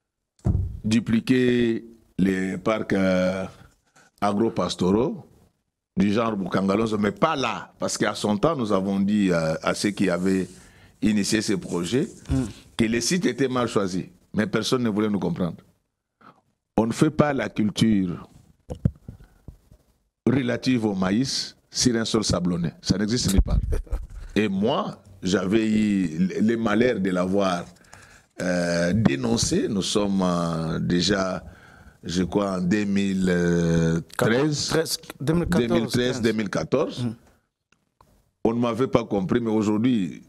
dupliquer les parcs agro-pastoraux du genre Bukangalonzo, mais pas là. Parce qu'à son temps, nous avons dit à ceux qui avaient initié ces projets que les sites étaient mal choisis. Mais personne ne voulait nous comprendre. On ne fait pas la culture relative au maïs sur un sol sablonné. Ça n'existe nulle part. Et moi, j'avais eu les malheurs de l'avoir dénoncé. Nous sommes déjà, je crois, en 2013-2014. On ne m'avait pas compris, mais aujourd'hui,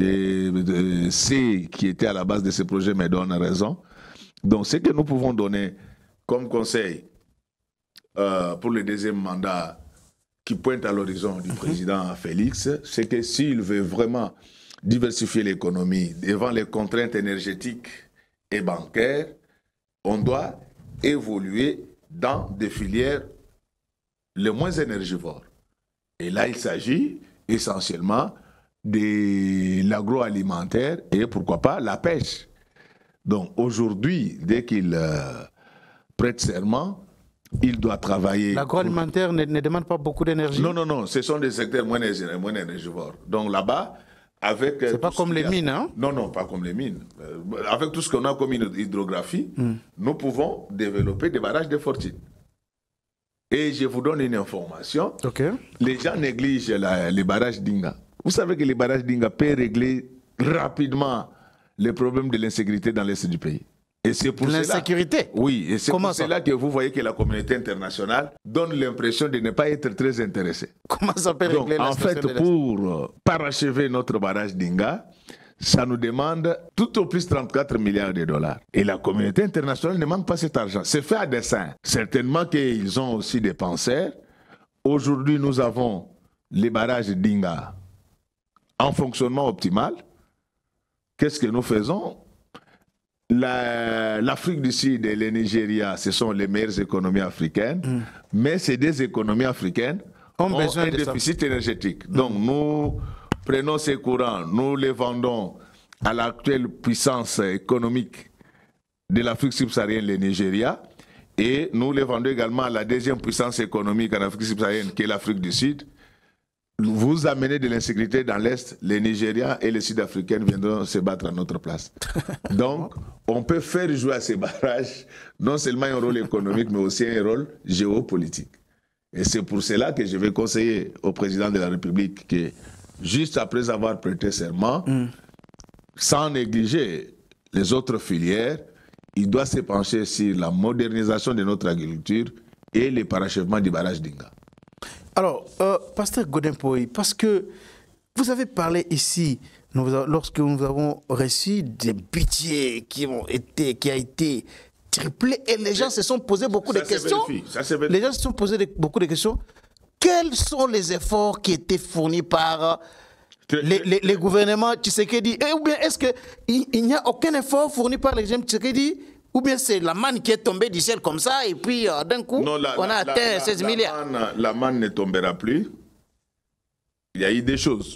ceux qui étaient à la base de ce projet me donnent raison. Donc, ce que nous pouvons donner comme conseil pour le deuxième mandat qui pointe à l'horizon du président Félix, c'est que s'il veut vraiment diversifier l'économie devant les contraintes énergétiques et bancaires, on doit évoluer dans des filières les moins énergivores. Et là, il s'agit essentiellement de l'agroalimentaire et pourquoi pas la pêche. Donc aujourd'hui, dès qu'il prête serment, il doit travailler. L'agroalimentaire ne demande pas beaucoup d'énergie. Non, non, non, ce sont des secteurs moins énergivores. Donc là-bas, avec... C'est pas comme les mines, hein? Non, non, pas comme les mines. Avec tout ce qu'on a comme hydrographie, nous pouvons développer des barrages de fortune. Et je vous donne une information. Les gens négligent les barrages d'Inga. Vous savez que les barrages d'Inga peuvent régler rapidement les problèmes de l'insécurité dans l'est du pays. Et c'est pour l'insécurité? Oui, et c'est pour cela que vous voyez que la communauté internationale donne l'impression de ne pas être très intéressée. Comment ça peut régler la situation? En fait, pour parachever notre barrage d'Inga, ça nous demande tout au plus 34 milliards de dollars. Et la communauté internationale ne manque pas cet argent. C'est fait à dessein. Certainement qu'ils ont aussi des penseurs. Aujourd'hui, nous avons les barrages d'Inga en fonctionnement optimal. Qu'est-ce que nous faisons? L'Afrique du Sud et le Nigeria, ce sont les meilleures économies africaines, mais ces deux économies africaines ont un déficit énergétique. Donc nous prenons ces courants, nous les vendons à l'actuelle puissance économique de l'Afrique subsaharienne, le Nigeria, et nous les vendons également à la deuxième puissance économique en Afrique subsaharienne, qui est l'Afrique du Sud, vous amenez de l'insécurité dans l'Est, les Nigériens et les Sud-Africains viendront se battre à notre place. Donc, on peut faire jouer à ces barrages non seulement un rôle économique, mais aussi un rôle géopolitique. Et c'est pour cela que je vais conseiller au président de la République que, juste après avoir prêté serment, sans négliger les autres filières, il doit se pencher sur la modernisation de notre agriculture et le parachèvement du barrage d'Inga. Alors, Pasteur Godin-Poy, parce que vous avez parlé ici, lorsque nous avons reçu des budgets qui a été triplé, et les gens se sont posé beaucoup de questions. Les gens se sont posé beaucoup de questions. Quels sont les efforts qui étaient fournis par les gouvernements Tshisekedi? Ou bien est-ce qu'il n'y a aucun effort fourni par les gens Tshisekedi? Ou bien c'est la manne qui est tombée du ciel comme ça et puis d'un coup, on a atteint 16 milliards. La manne ne tombera plus. Il y a eu des choses.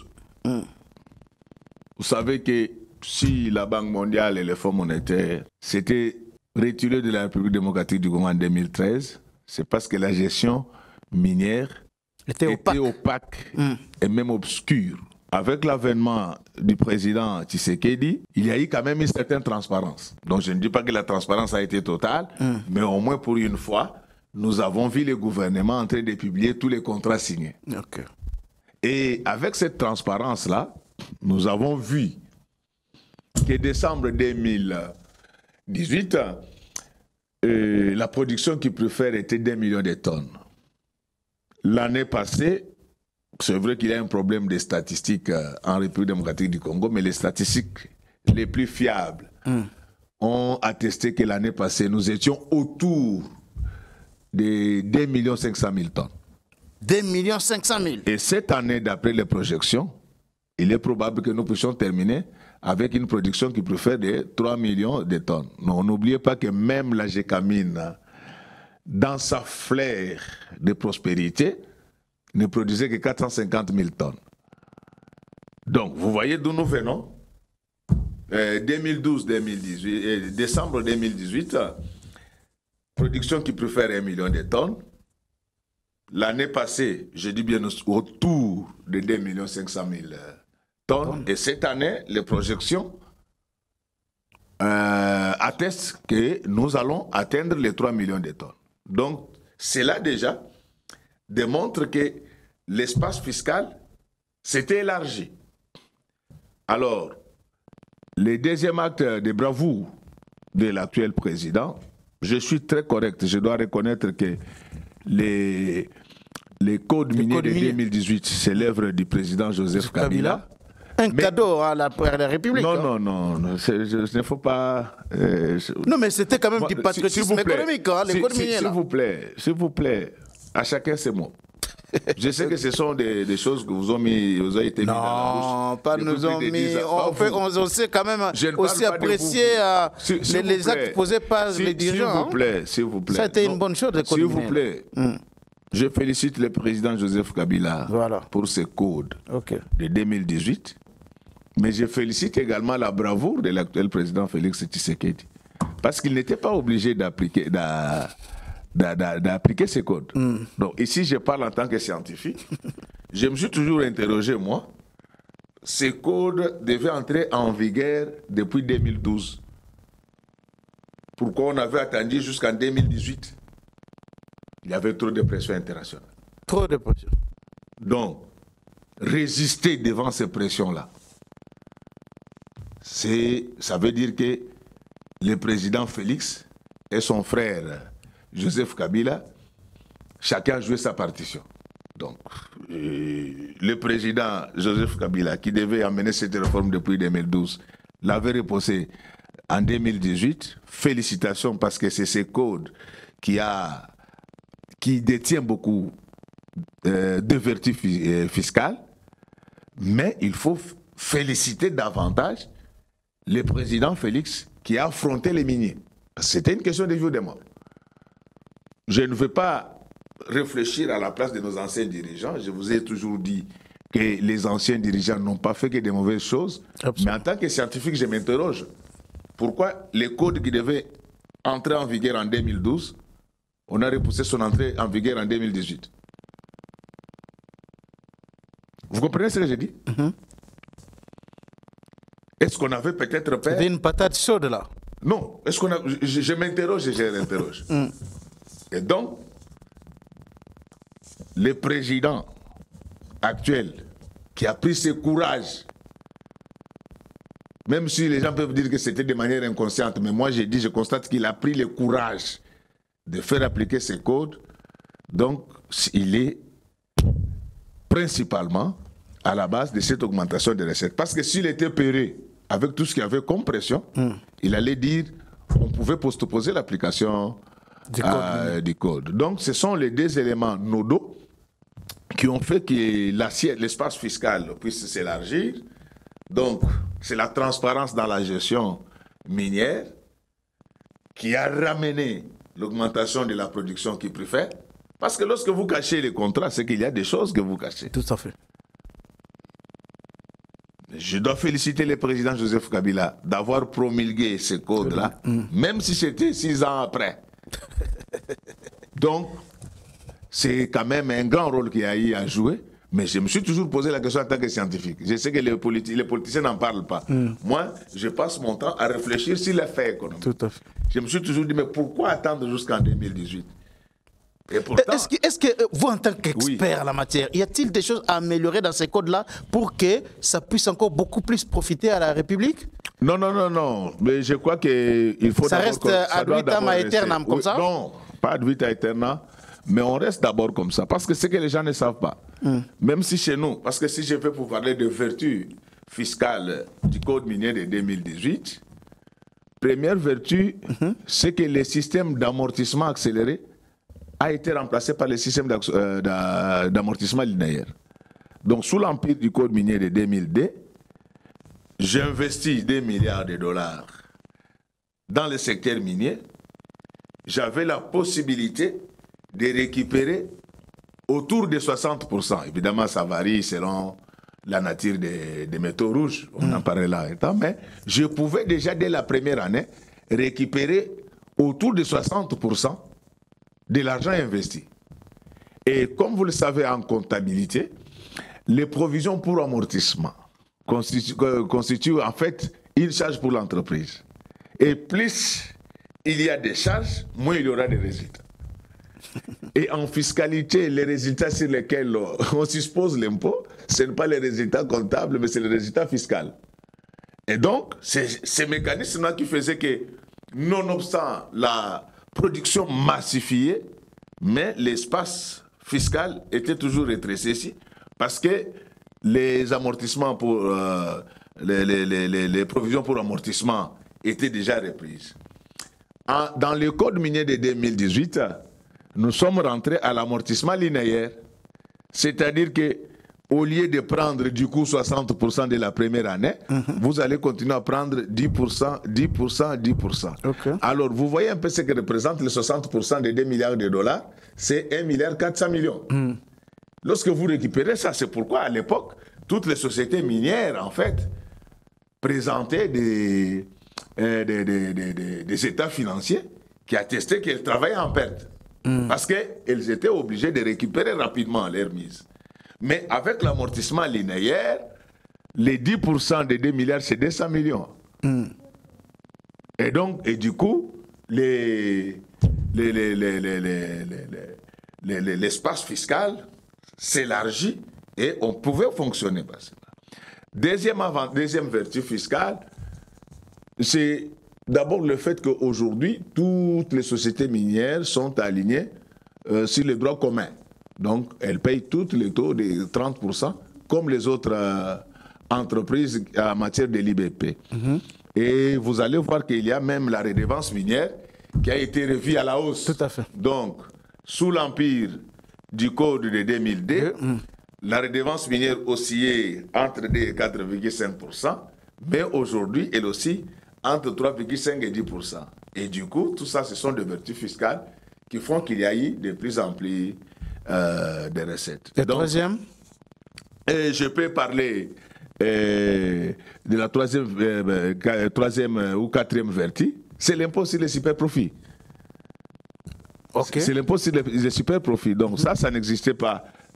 Vous savez que si la Banque mondiale et le Fonds monétaire s'étaient retirés de la République démocratique du Congo en 2013, c'est parce que la gestion minière était opaque et même obscure. Avec l'avènement du président Tshisekedi, il y a eu quand même une certaine transparence. Donc je ne dis pas que la transparence a été totale, mais au moins pour une fois, nous avons vu le gouvernement en train de publier tous les contrats signés. Okay. Et avec cette transparence-là, nous avons vu que décembre 2018, la production qui préfère était d'1 million de tonnes. L'année passée, c'est vrai qu'il y a un problème de statistiques en République démocratique du Congo, mais les statistiques les plus fiables ont attesté que l'année passée, nous étions autour de 2 500 000 tonnes. 2 500 000. Et cette année, d'après les projections, il est probable que nous puissions terminer avec une production qui peut faire de 3 millions de tonnes. Non, n'oubliez pas que même la Gécamine, dans sa flair de prospérité, ne produisait que 450 000 tonnes. Donc, vous voyez d'où nous venons. 2012-2018, décembre 2018, production qui préfère 1 million de tonnes. L'année passée, je dis bien autour de 2 500 000 tonnes. Et cette année, les projections attestent que nous allons atteindre les 3 millions de tonnes. Donc, cela déjà démontre que l'espace fiscal s'était élargi. Alors, le deuxième acte de bravoure de l'actuel président, je suis très correct, je dois reconnaître que les codes miniers de 2018, c'est l'œuvre du président Joseph Kabila. Un cadeau à la République. Non, il ne faut pas... non, mais c'était quand même du patriotisme économique, les codes miniers. S'il vous plaît, à chacun ses mots. Je sais que ce sont des choses que vous avez été mis dans la bouche. Non, pas nous ont mis. On sait quand même aussi apprécier les actes posés par les dirigeants. S'il vous plaît. Ça a été une bonne chose. S'il vous plaît. Je félicite le président Joseph Kabila pour ses codes de 2018. Mais je félicite également la bravoure de l'actuel président Félix Tshisekedi. Parce qu'il n'était pas obligé d'appliquer ces codes. Donc ici, je parle en tant que scientifique. Je me suis toujours interrogé, moi, ces codes devaient entrer en vigueur depuis 2012. Pourquoi on avait attendu jusqu'en 2018? Il y avait trop de pression internationale. Trop de pression. Donc, résister devant ces pressions-là, ça veut dire que le président Félix et son frère Joseph Kabila, chacun a joué sa partition. Donc, le président Joseph Kabila, qui devait amener cette réforme depuis 2012, l'avait reposé en 2018. Félicitations, parce que c'est ces codes qui détient beaucoup de vertus fiscales. Mais il faut féliciter davantage le président Félix qui a affronté les miniers. C'était une question de vie ou de mort. Je ne veux pas réfléchir à la place de nos anciens dirigeants. Je vous ai toujours dit que les anciens dirigeants n'ont pas fait que de mauvaises choses. Absolument. Mais en tant que scientifique, je m'interroge. Pourquoi les codes qui devaient entrer en vigueur en 2012, on a repoussé son entrée en vigueur en 2018? Vous comprenez ce que j'ai dit? Est-ce qu'on avait peut-être peur? C'était une patate chaude là. Non. Est-ce qu'on a... Je m'interroge et je réinterroge. Et donc, le président actuel qui a pris ce courage, même si les gens peuvent dire que c'était de manière inconsciente, mais moi je constate qu'il a pris le courage de faire appliquer ces codes. Donc, il est principalement à la base de cette augmentation des recettes. Parce que s'il était payé avec tout ce qu'il y avait comme pression, il allait dire on pouvait postposer l'application du code. Donc, ce sont les deux éléments nodaux qui ont fait que l'espace fiscal puisse s'élargir. Donc, c'est la transparence dans la gestion minière qui a ramené l'augmentation de la production qui préfère. Parce que lorsque vous cachez les contrats, c'est qu'il y a des choses que vous cachez. Tout à fait. Je dois féliciter le président Joseph Kabila d'avoir promulgué ce code-là, même si c'était 6 ans après. Donc, c'est quand même un grand rôle qu'il y a eu à jouer. Mais je me suis toujours posé la question en tant que scientifique. Je sais que les politiciens n'en parlent pas. Moi, je passe mon temps à réfléchir sur les faits économiques. Tout à fait. Je me suis toujours dit, mais pourquoi attendre jusqu'en 2018? Et pourtant, est-ce que vous, en tant qu'expert en la matière, y a-t-il des choses à améliorer dans ces codes-là pour que ça puisse encore beaucoup plus profiter à la République? Non. Mais je crois qu'il faut... Ça reste ad vitam aeternam comme ça? Non, pas ad vitam aeternam. Mais on reste d'abord comme ça, parce que c'est que les gens ne savent pas. Même si chez nous, parce que si je veux vous parler de vertus fiscales du Code minier de 2018, première vertu, c'est que le système d'amortissement accéléré a été remplacé par le système d'amortissement linéaire. Donc, sous l'empire du Code minier de 2002, j'investis des milliards de dollars dans le secteur minier. J'avais la possibilité de récupérer autour de 60%. Évidemment, ça varie selon la nature des métaux rouges. On en parlait là. Mais je pouvais déjà, dès la première année, récupérer autour de 60% de l'argent investi. Et comme vous le savez en comptabilité, les provisions pour amortissement constituent en fait une charge pour l'entreprise. Et plus il y a des charges, moins il y aura des résultats. Et en fiscalité, les résultats sur lesquels on suppose l'impôt, ce n'est pas les résultats comptables, mais c'est les résultats fiscaux. Et donc, c'est ces mécanismes-là qui faisaient que, nonobstant la production massifiée, mais l'espace fiscal était toujours rétréci, parce que les amortissements pour les provisions pour amortissement étaient déjà reprises. Dans le code minier de 2018, nous sommes rentrés à l'amortissement linéaire, c'est-à-dire que au lieu de prendre du coup 60% de la première année, vous allez continuer à prendre 10%, 10%, 10%. Okay. Alors, vous voyez un peu ce que représente les 60% de 2 milliards de dollars, c'est 1,4 milliard. Lorsque vous récupérez ça, c'est pourquoi à l'époque, toutes les sociétés minières, en fait, présentaient des états financiers qui attestaient qu'elles travaillaient en perte. Parce qu'elles étaient obligées de récupérer rapidement leurs mises. Mais avec l'amortissement linéaire, les 10% des 2 milliards, c'est 200 millions. Et donc, et du coup, l'espace fiscal s'élargit et on pouvait fonctionner. Deuxième vertu fiscale, c'est d'abord le fait qu'aujourd'hui, toutes les sociétés minières sont alignées sur les droits communs. Donc, elles payent tous les taux de 30%, comme les autres entreprises en matière de l'IBP. Et vous allez voir qu'il y a même la redevance minière qui a été revue à la hausse. Tout à fait. Donc, sous l'empire du code de 2002, la redevance minière oscillait entre 2 et 4,5%, mais aujourd'hui, elle aussi entre 3,5 et 10%. Et du coup, tout ça, ce sont des vertus fiscales qui font qu'il y a eu de plus en plus de recettes. Et donc, troisième? Je peux parler de la troisième ou quatrième vertu, c'est l'impôt sur les superprofits. Okay. C'est l'impôt sur les superprofits. Donc ça n'existait pas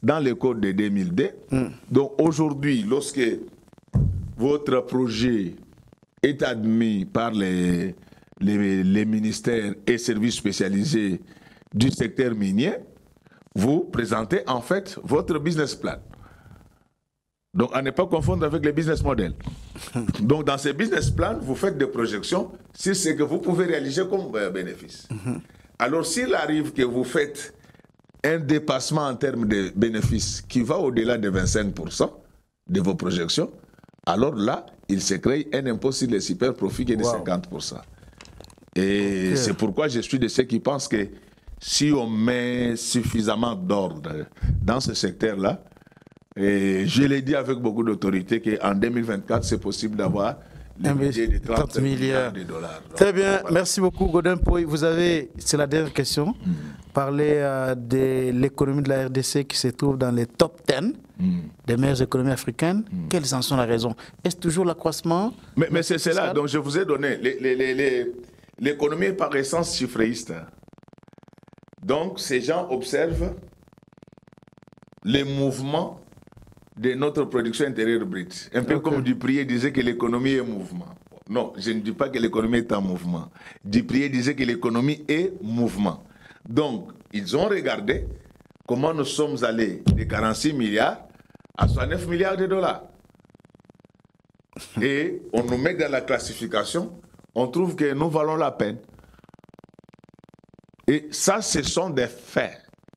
dans le code de 2002. Donc aujourd'hui, lorsque votre projet est admis par les ministères et services spécialisés du secteur minier, vous présentez en fait votre business plan. Donc, à ne pas confondre avec les business models. Donc, dans ces business plans, vous faites des projections sur ce que vous pouvez réaliser comme bénéfice. Alors, s'il arrive que vous faites un dépassement en termes de bénéfices qui va au-delà de 25% de vos projections, alors là, il se crée un impôt sur les super profits qui est de 50%. Et c'est pourquoi je suis de ceux qui pensent que si on met suffisamment d'ordre dans ce secteur-là, et je l'ai dit avec beaucoup d'autorité qu'en 2024, c'est possible d'avoir le budget de 30 milliards de dollars. Donc, très bien, voilà. Merci beaucoup Godin Poy. Vous avez, c'est la dernière question, parler de l'économie de la RDC qui se trouve dans les top 10 des meilleures économies africaines. Quelles en sont les raisons? Est-ce toujours l'accroissement? Mais c'est là, donc je vous ai donné, l'économie est par essence chiffréiste. Donc ces gens observent les mouvements de notre production intérieure brute. Un peu comme Duprier disait que l'économie est mouvement. Non, je ne dis pas que l'économie est en mouvement. Duprier disait que l'économie est mouvement. Donc, ils ont regardé comment nous sommes allés de 46 milliards à 69 milliards de dollars. Et on nous met dans la classification, on trouve que nous valons la peine. Et ça, ce sont des faits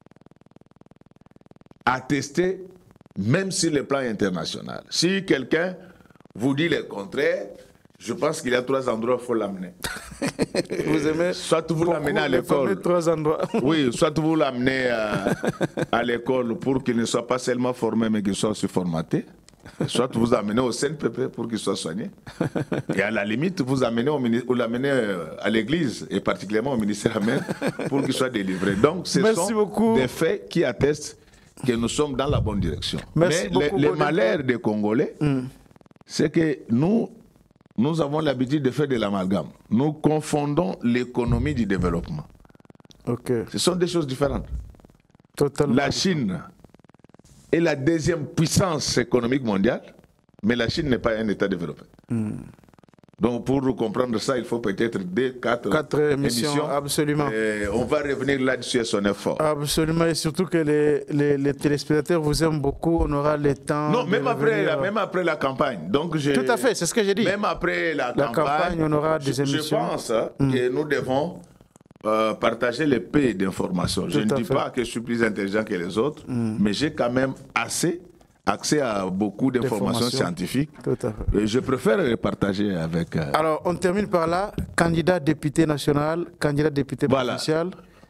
attestés même sur le plan international. Si quelqu'un vous dit le contraire, je pense qu'il y a 3 endroits où il faut l'amener. Vous aimez soit vous l'amenez à l'école. 3 endroits. Oui, soit vous l'amenez à l'école pour qu'il ne soit pas seulement formé, mais qu'il soit aussi formaté. Soit vous l'amenez au CNPP pour qu'il soit soigné. Et à la limite, vous l'amenez à l'église, et particulièrement au ministère même, pour qu'il soit délivré. Donc, ce sont des faits qui attestent que nous sommes dans la bonne direction. Mais le malheur des Congolais, c'est que nous avons l'habitude de faire de l'amalgame. Nous confondons l'économie du développement. Ce sont des choses différentes. Totalement. La Chine est la 2e puissance économique mondiale, mais la Chine n'est pas un État développé. Donc pour comprendre ça, il faut peut-être 4 émissions. Absolument. Et on va revenir là-dessus à son effort. Absolument, et surtout que les téléspectateurs vous aiment beaucoup, on aura le temps. Non, même après la campagne. Donc tout à fait, c'est ce que j'ai dit. Même après la campagne, on aura des émissions. Je pense que nous devons partager les paix d'informations. Je ne dis pas que je suis plus intelligent que les autres, mais j'ai quand même accès à beaucoup d'informations scientifiques. Tout à fait. Et je préfère les partager avec... Alors, on termine par là. Candidat député national, candidat député provincial.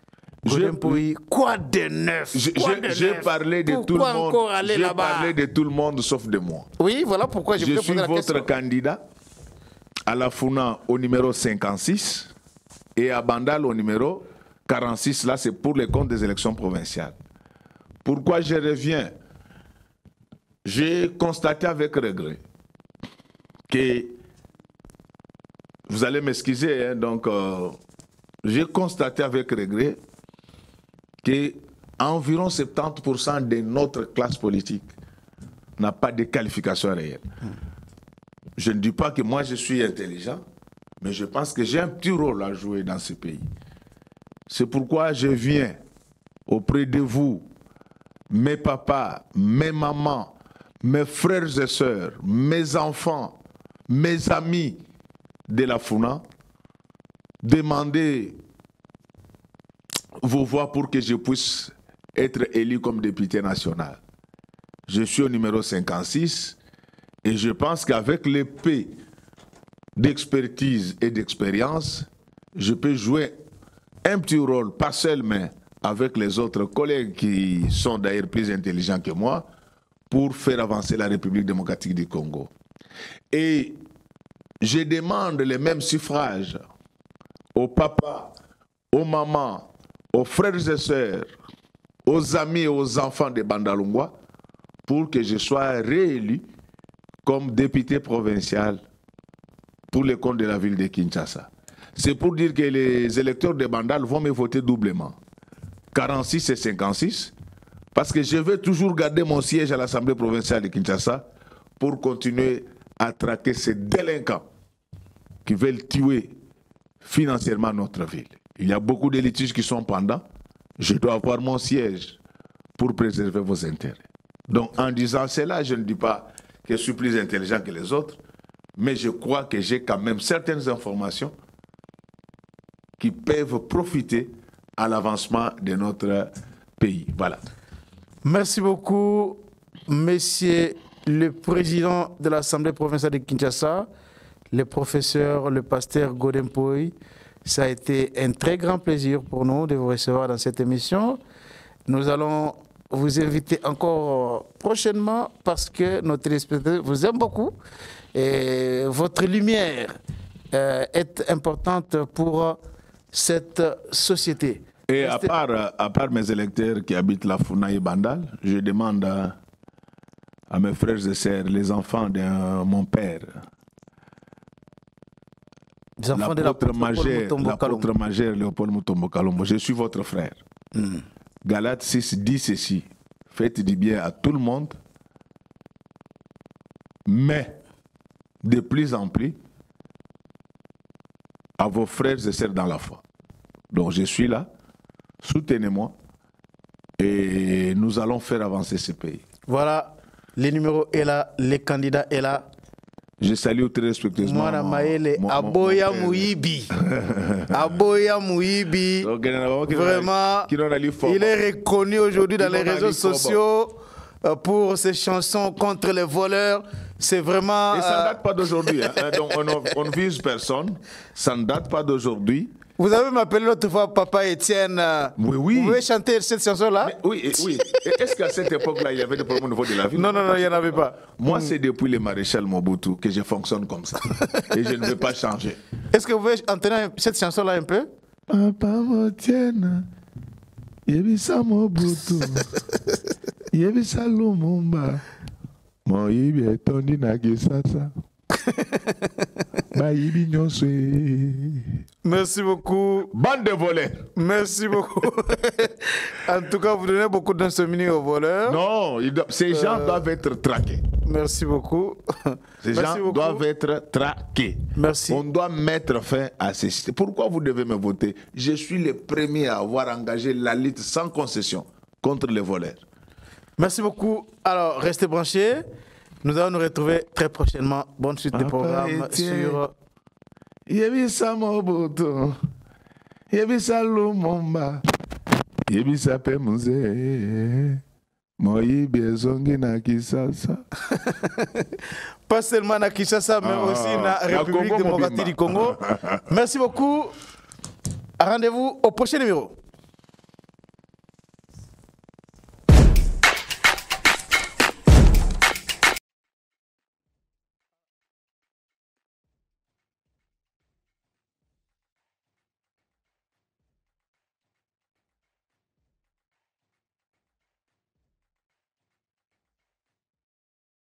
Quoi de neuf? J'ai parlé de tout le monde. J'ai parlé de tout le monde sauf de moi. Oui, voilà pourquoi je suis votre candidat à la Funa au numéro 56 et à Bandal au numéro 46. Là, c'est pour les comptes des élections provinciales. Pourquoi je reviens? J'ai constaté avec regret que, vous allez m'excuser, hein, donc j'ai constaté avec regret que environ 70% de notre classe politique n'a pas de qualification réelle. Je ne dis pas que moi je suis intelligent, mais je pense que j'ai un petit rôle à jouer dans ce pays. C'est pourquoi je viens auprès de vous, mes papas, mes mamans, mes frères et sœurs, mes enfants, mes amis de la Funa, demander vos voix pour que je puisse être élu comme député national. Je suis au numéro 56 et je pense qu'avec l'épée d'expertise et d'expérience, je peux jouer un petit rôle, pas seul, mais avec les autres collègues qui sont d'ailleurs plus intelligents que moi, pour faire avancer la République démocratique du Congo. Et je demande les mêmes suffrages aux papas, aux mamans, aux frères et sœurs, aux amis et aux enfants de Bandalungwa pour que je sois réélu comme député provincial pour le compte de la ville de Kinshasa. C'est pour dire que les électeurs de Bandal vont me voter doublement. 46 et 56 Parce que je vais toujours garder mon siège à l'Assemblée provinciale de Kinshasa pour continuer à traquer ces délinquants qui veulent tuer financièrement notre ville. Il y a beaucoup de litiges qui sont pendants. Je dois avoir mon siège pour préserver vos intérêts. Donc en disant cela, je ne dis pas que je suis plus intelligent que les autres, mais je crois que j'ai quand même certaines informations qui peuvent profiter à l'avancement de notre pays. Voilà. Merci beaucoup, monsieur le président de l'Assemblée provinciale de Kinshasa, le professeur, le pasteur Godin Poy. Ça a été un très grand plaisir pour nous de vous recevoir dans cette émission. Nous allons vous inviter encore prochainement parce que nos téléspectateurs vous aiment beaucoup et votre lumière est importante pour cette société. Et à part mes électeurs qui habitent la Funa et Bandal, je demande à mes frères et sœurs, les enfants de mon père, l'apôtre majeur Léopold Mutombo Kalombo, je suis votre frère. Galates 6 dit ceci, faites du bien à tout le monde, mais de plus en plus à vos frères et sœurs dans la foi. Donc je suis là, soutenez-moi et nous allons faire avancer ce pays. Voilà, les numéros est là, les candidats est là. Je salue très respectueusement. Mwana Maele, Aboya Mouibi. Aboya Mouibi. Vraiment, il est reconnu aujourd'hui dans les réseaux sociaux pour ses chansons contre les voleurs. C'est vraiment... Et ça ne date pas d'aujourd'hui. Hein. Donc on ne vise personne. Ça ne date pas d'aujourd'hui. Vous avez m'appelé l'autre fois Papa Étienne. Oui. Vous pouvez chanter cette chanson-là? Oui. Est-ce qu'à cette époque-là, il y avait des problèmes au niveau de la ville? Non, il n'y en avait pas. Moi, c'est depuis le maréchal Mobutu que je fonctionne comme ça. Et je ne veux pas changer. Est-ce que vous pouvez entonner cette chanson-là un peu? Papa Étienne, Yebisa Mobutu, Yebisa Lumumba, Moïbi etondi na Kisasa. Merci beaucoup. Bande de voleurs. Merci beaucoup. En tout cas, vous donnez beaucoup d'insomnie aux voleurs. Non, ces gens doivent être traqués. Merci beaucoup. Ces gens doivent être traqués. Merci. On doit mettre fin à ces systèmes. Pourquoi vous devez me voter? Je suis le premier à avoir engagé la lutte sans concession contre les voleurs. Merci beaucoup. Alors, restez branchés. Nous allons nous retrouver très prochainement. Bonne suite de programme sur... Yebisa Mobutu, Yebisa Lumumba, Yebisa Pemuze, Moïbi ezongi na Kisasa. Pas seulement na Kinshasa, mais aussi na République démocratique du Congo. Merci beaucoup. Rendez-vous au prochain numéro.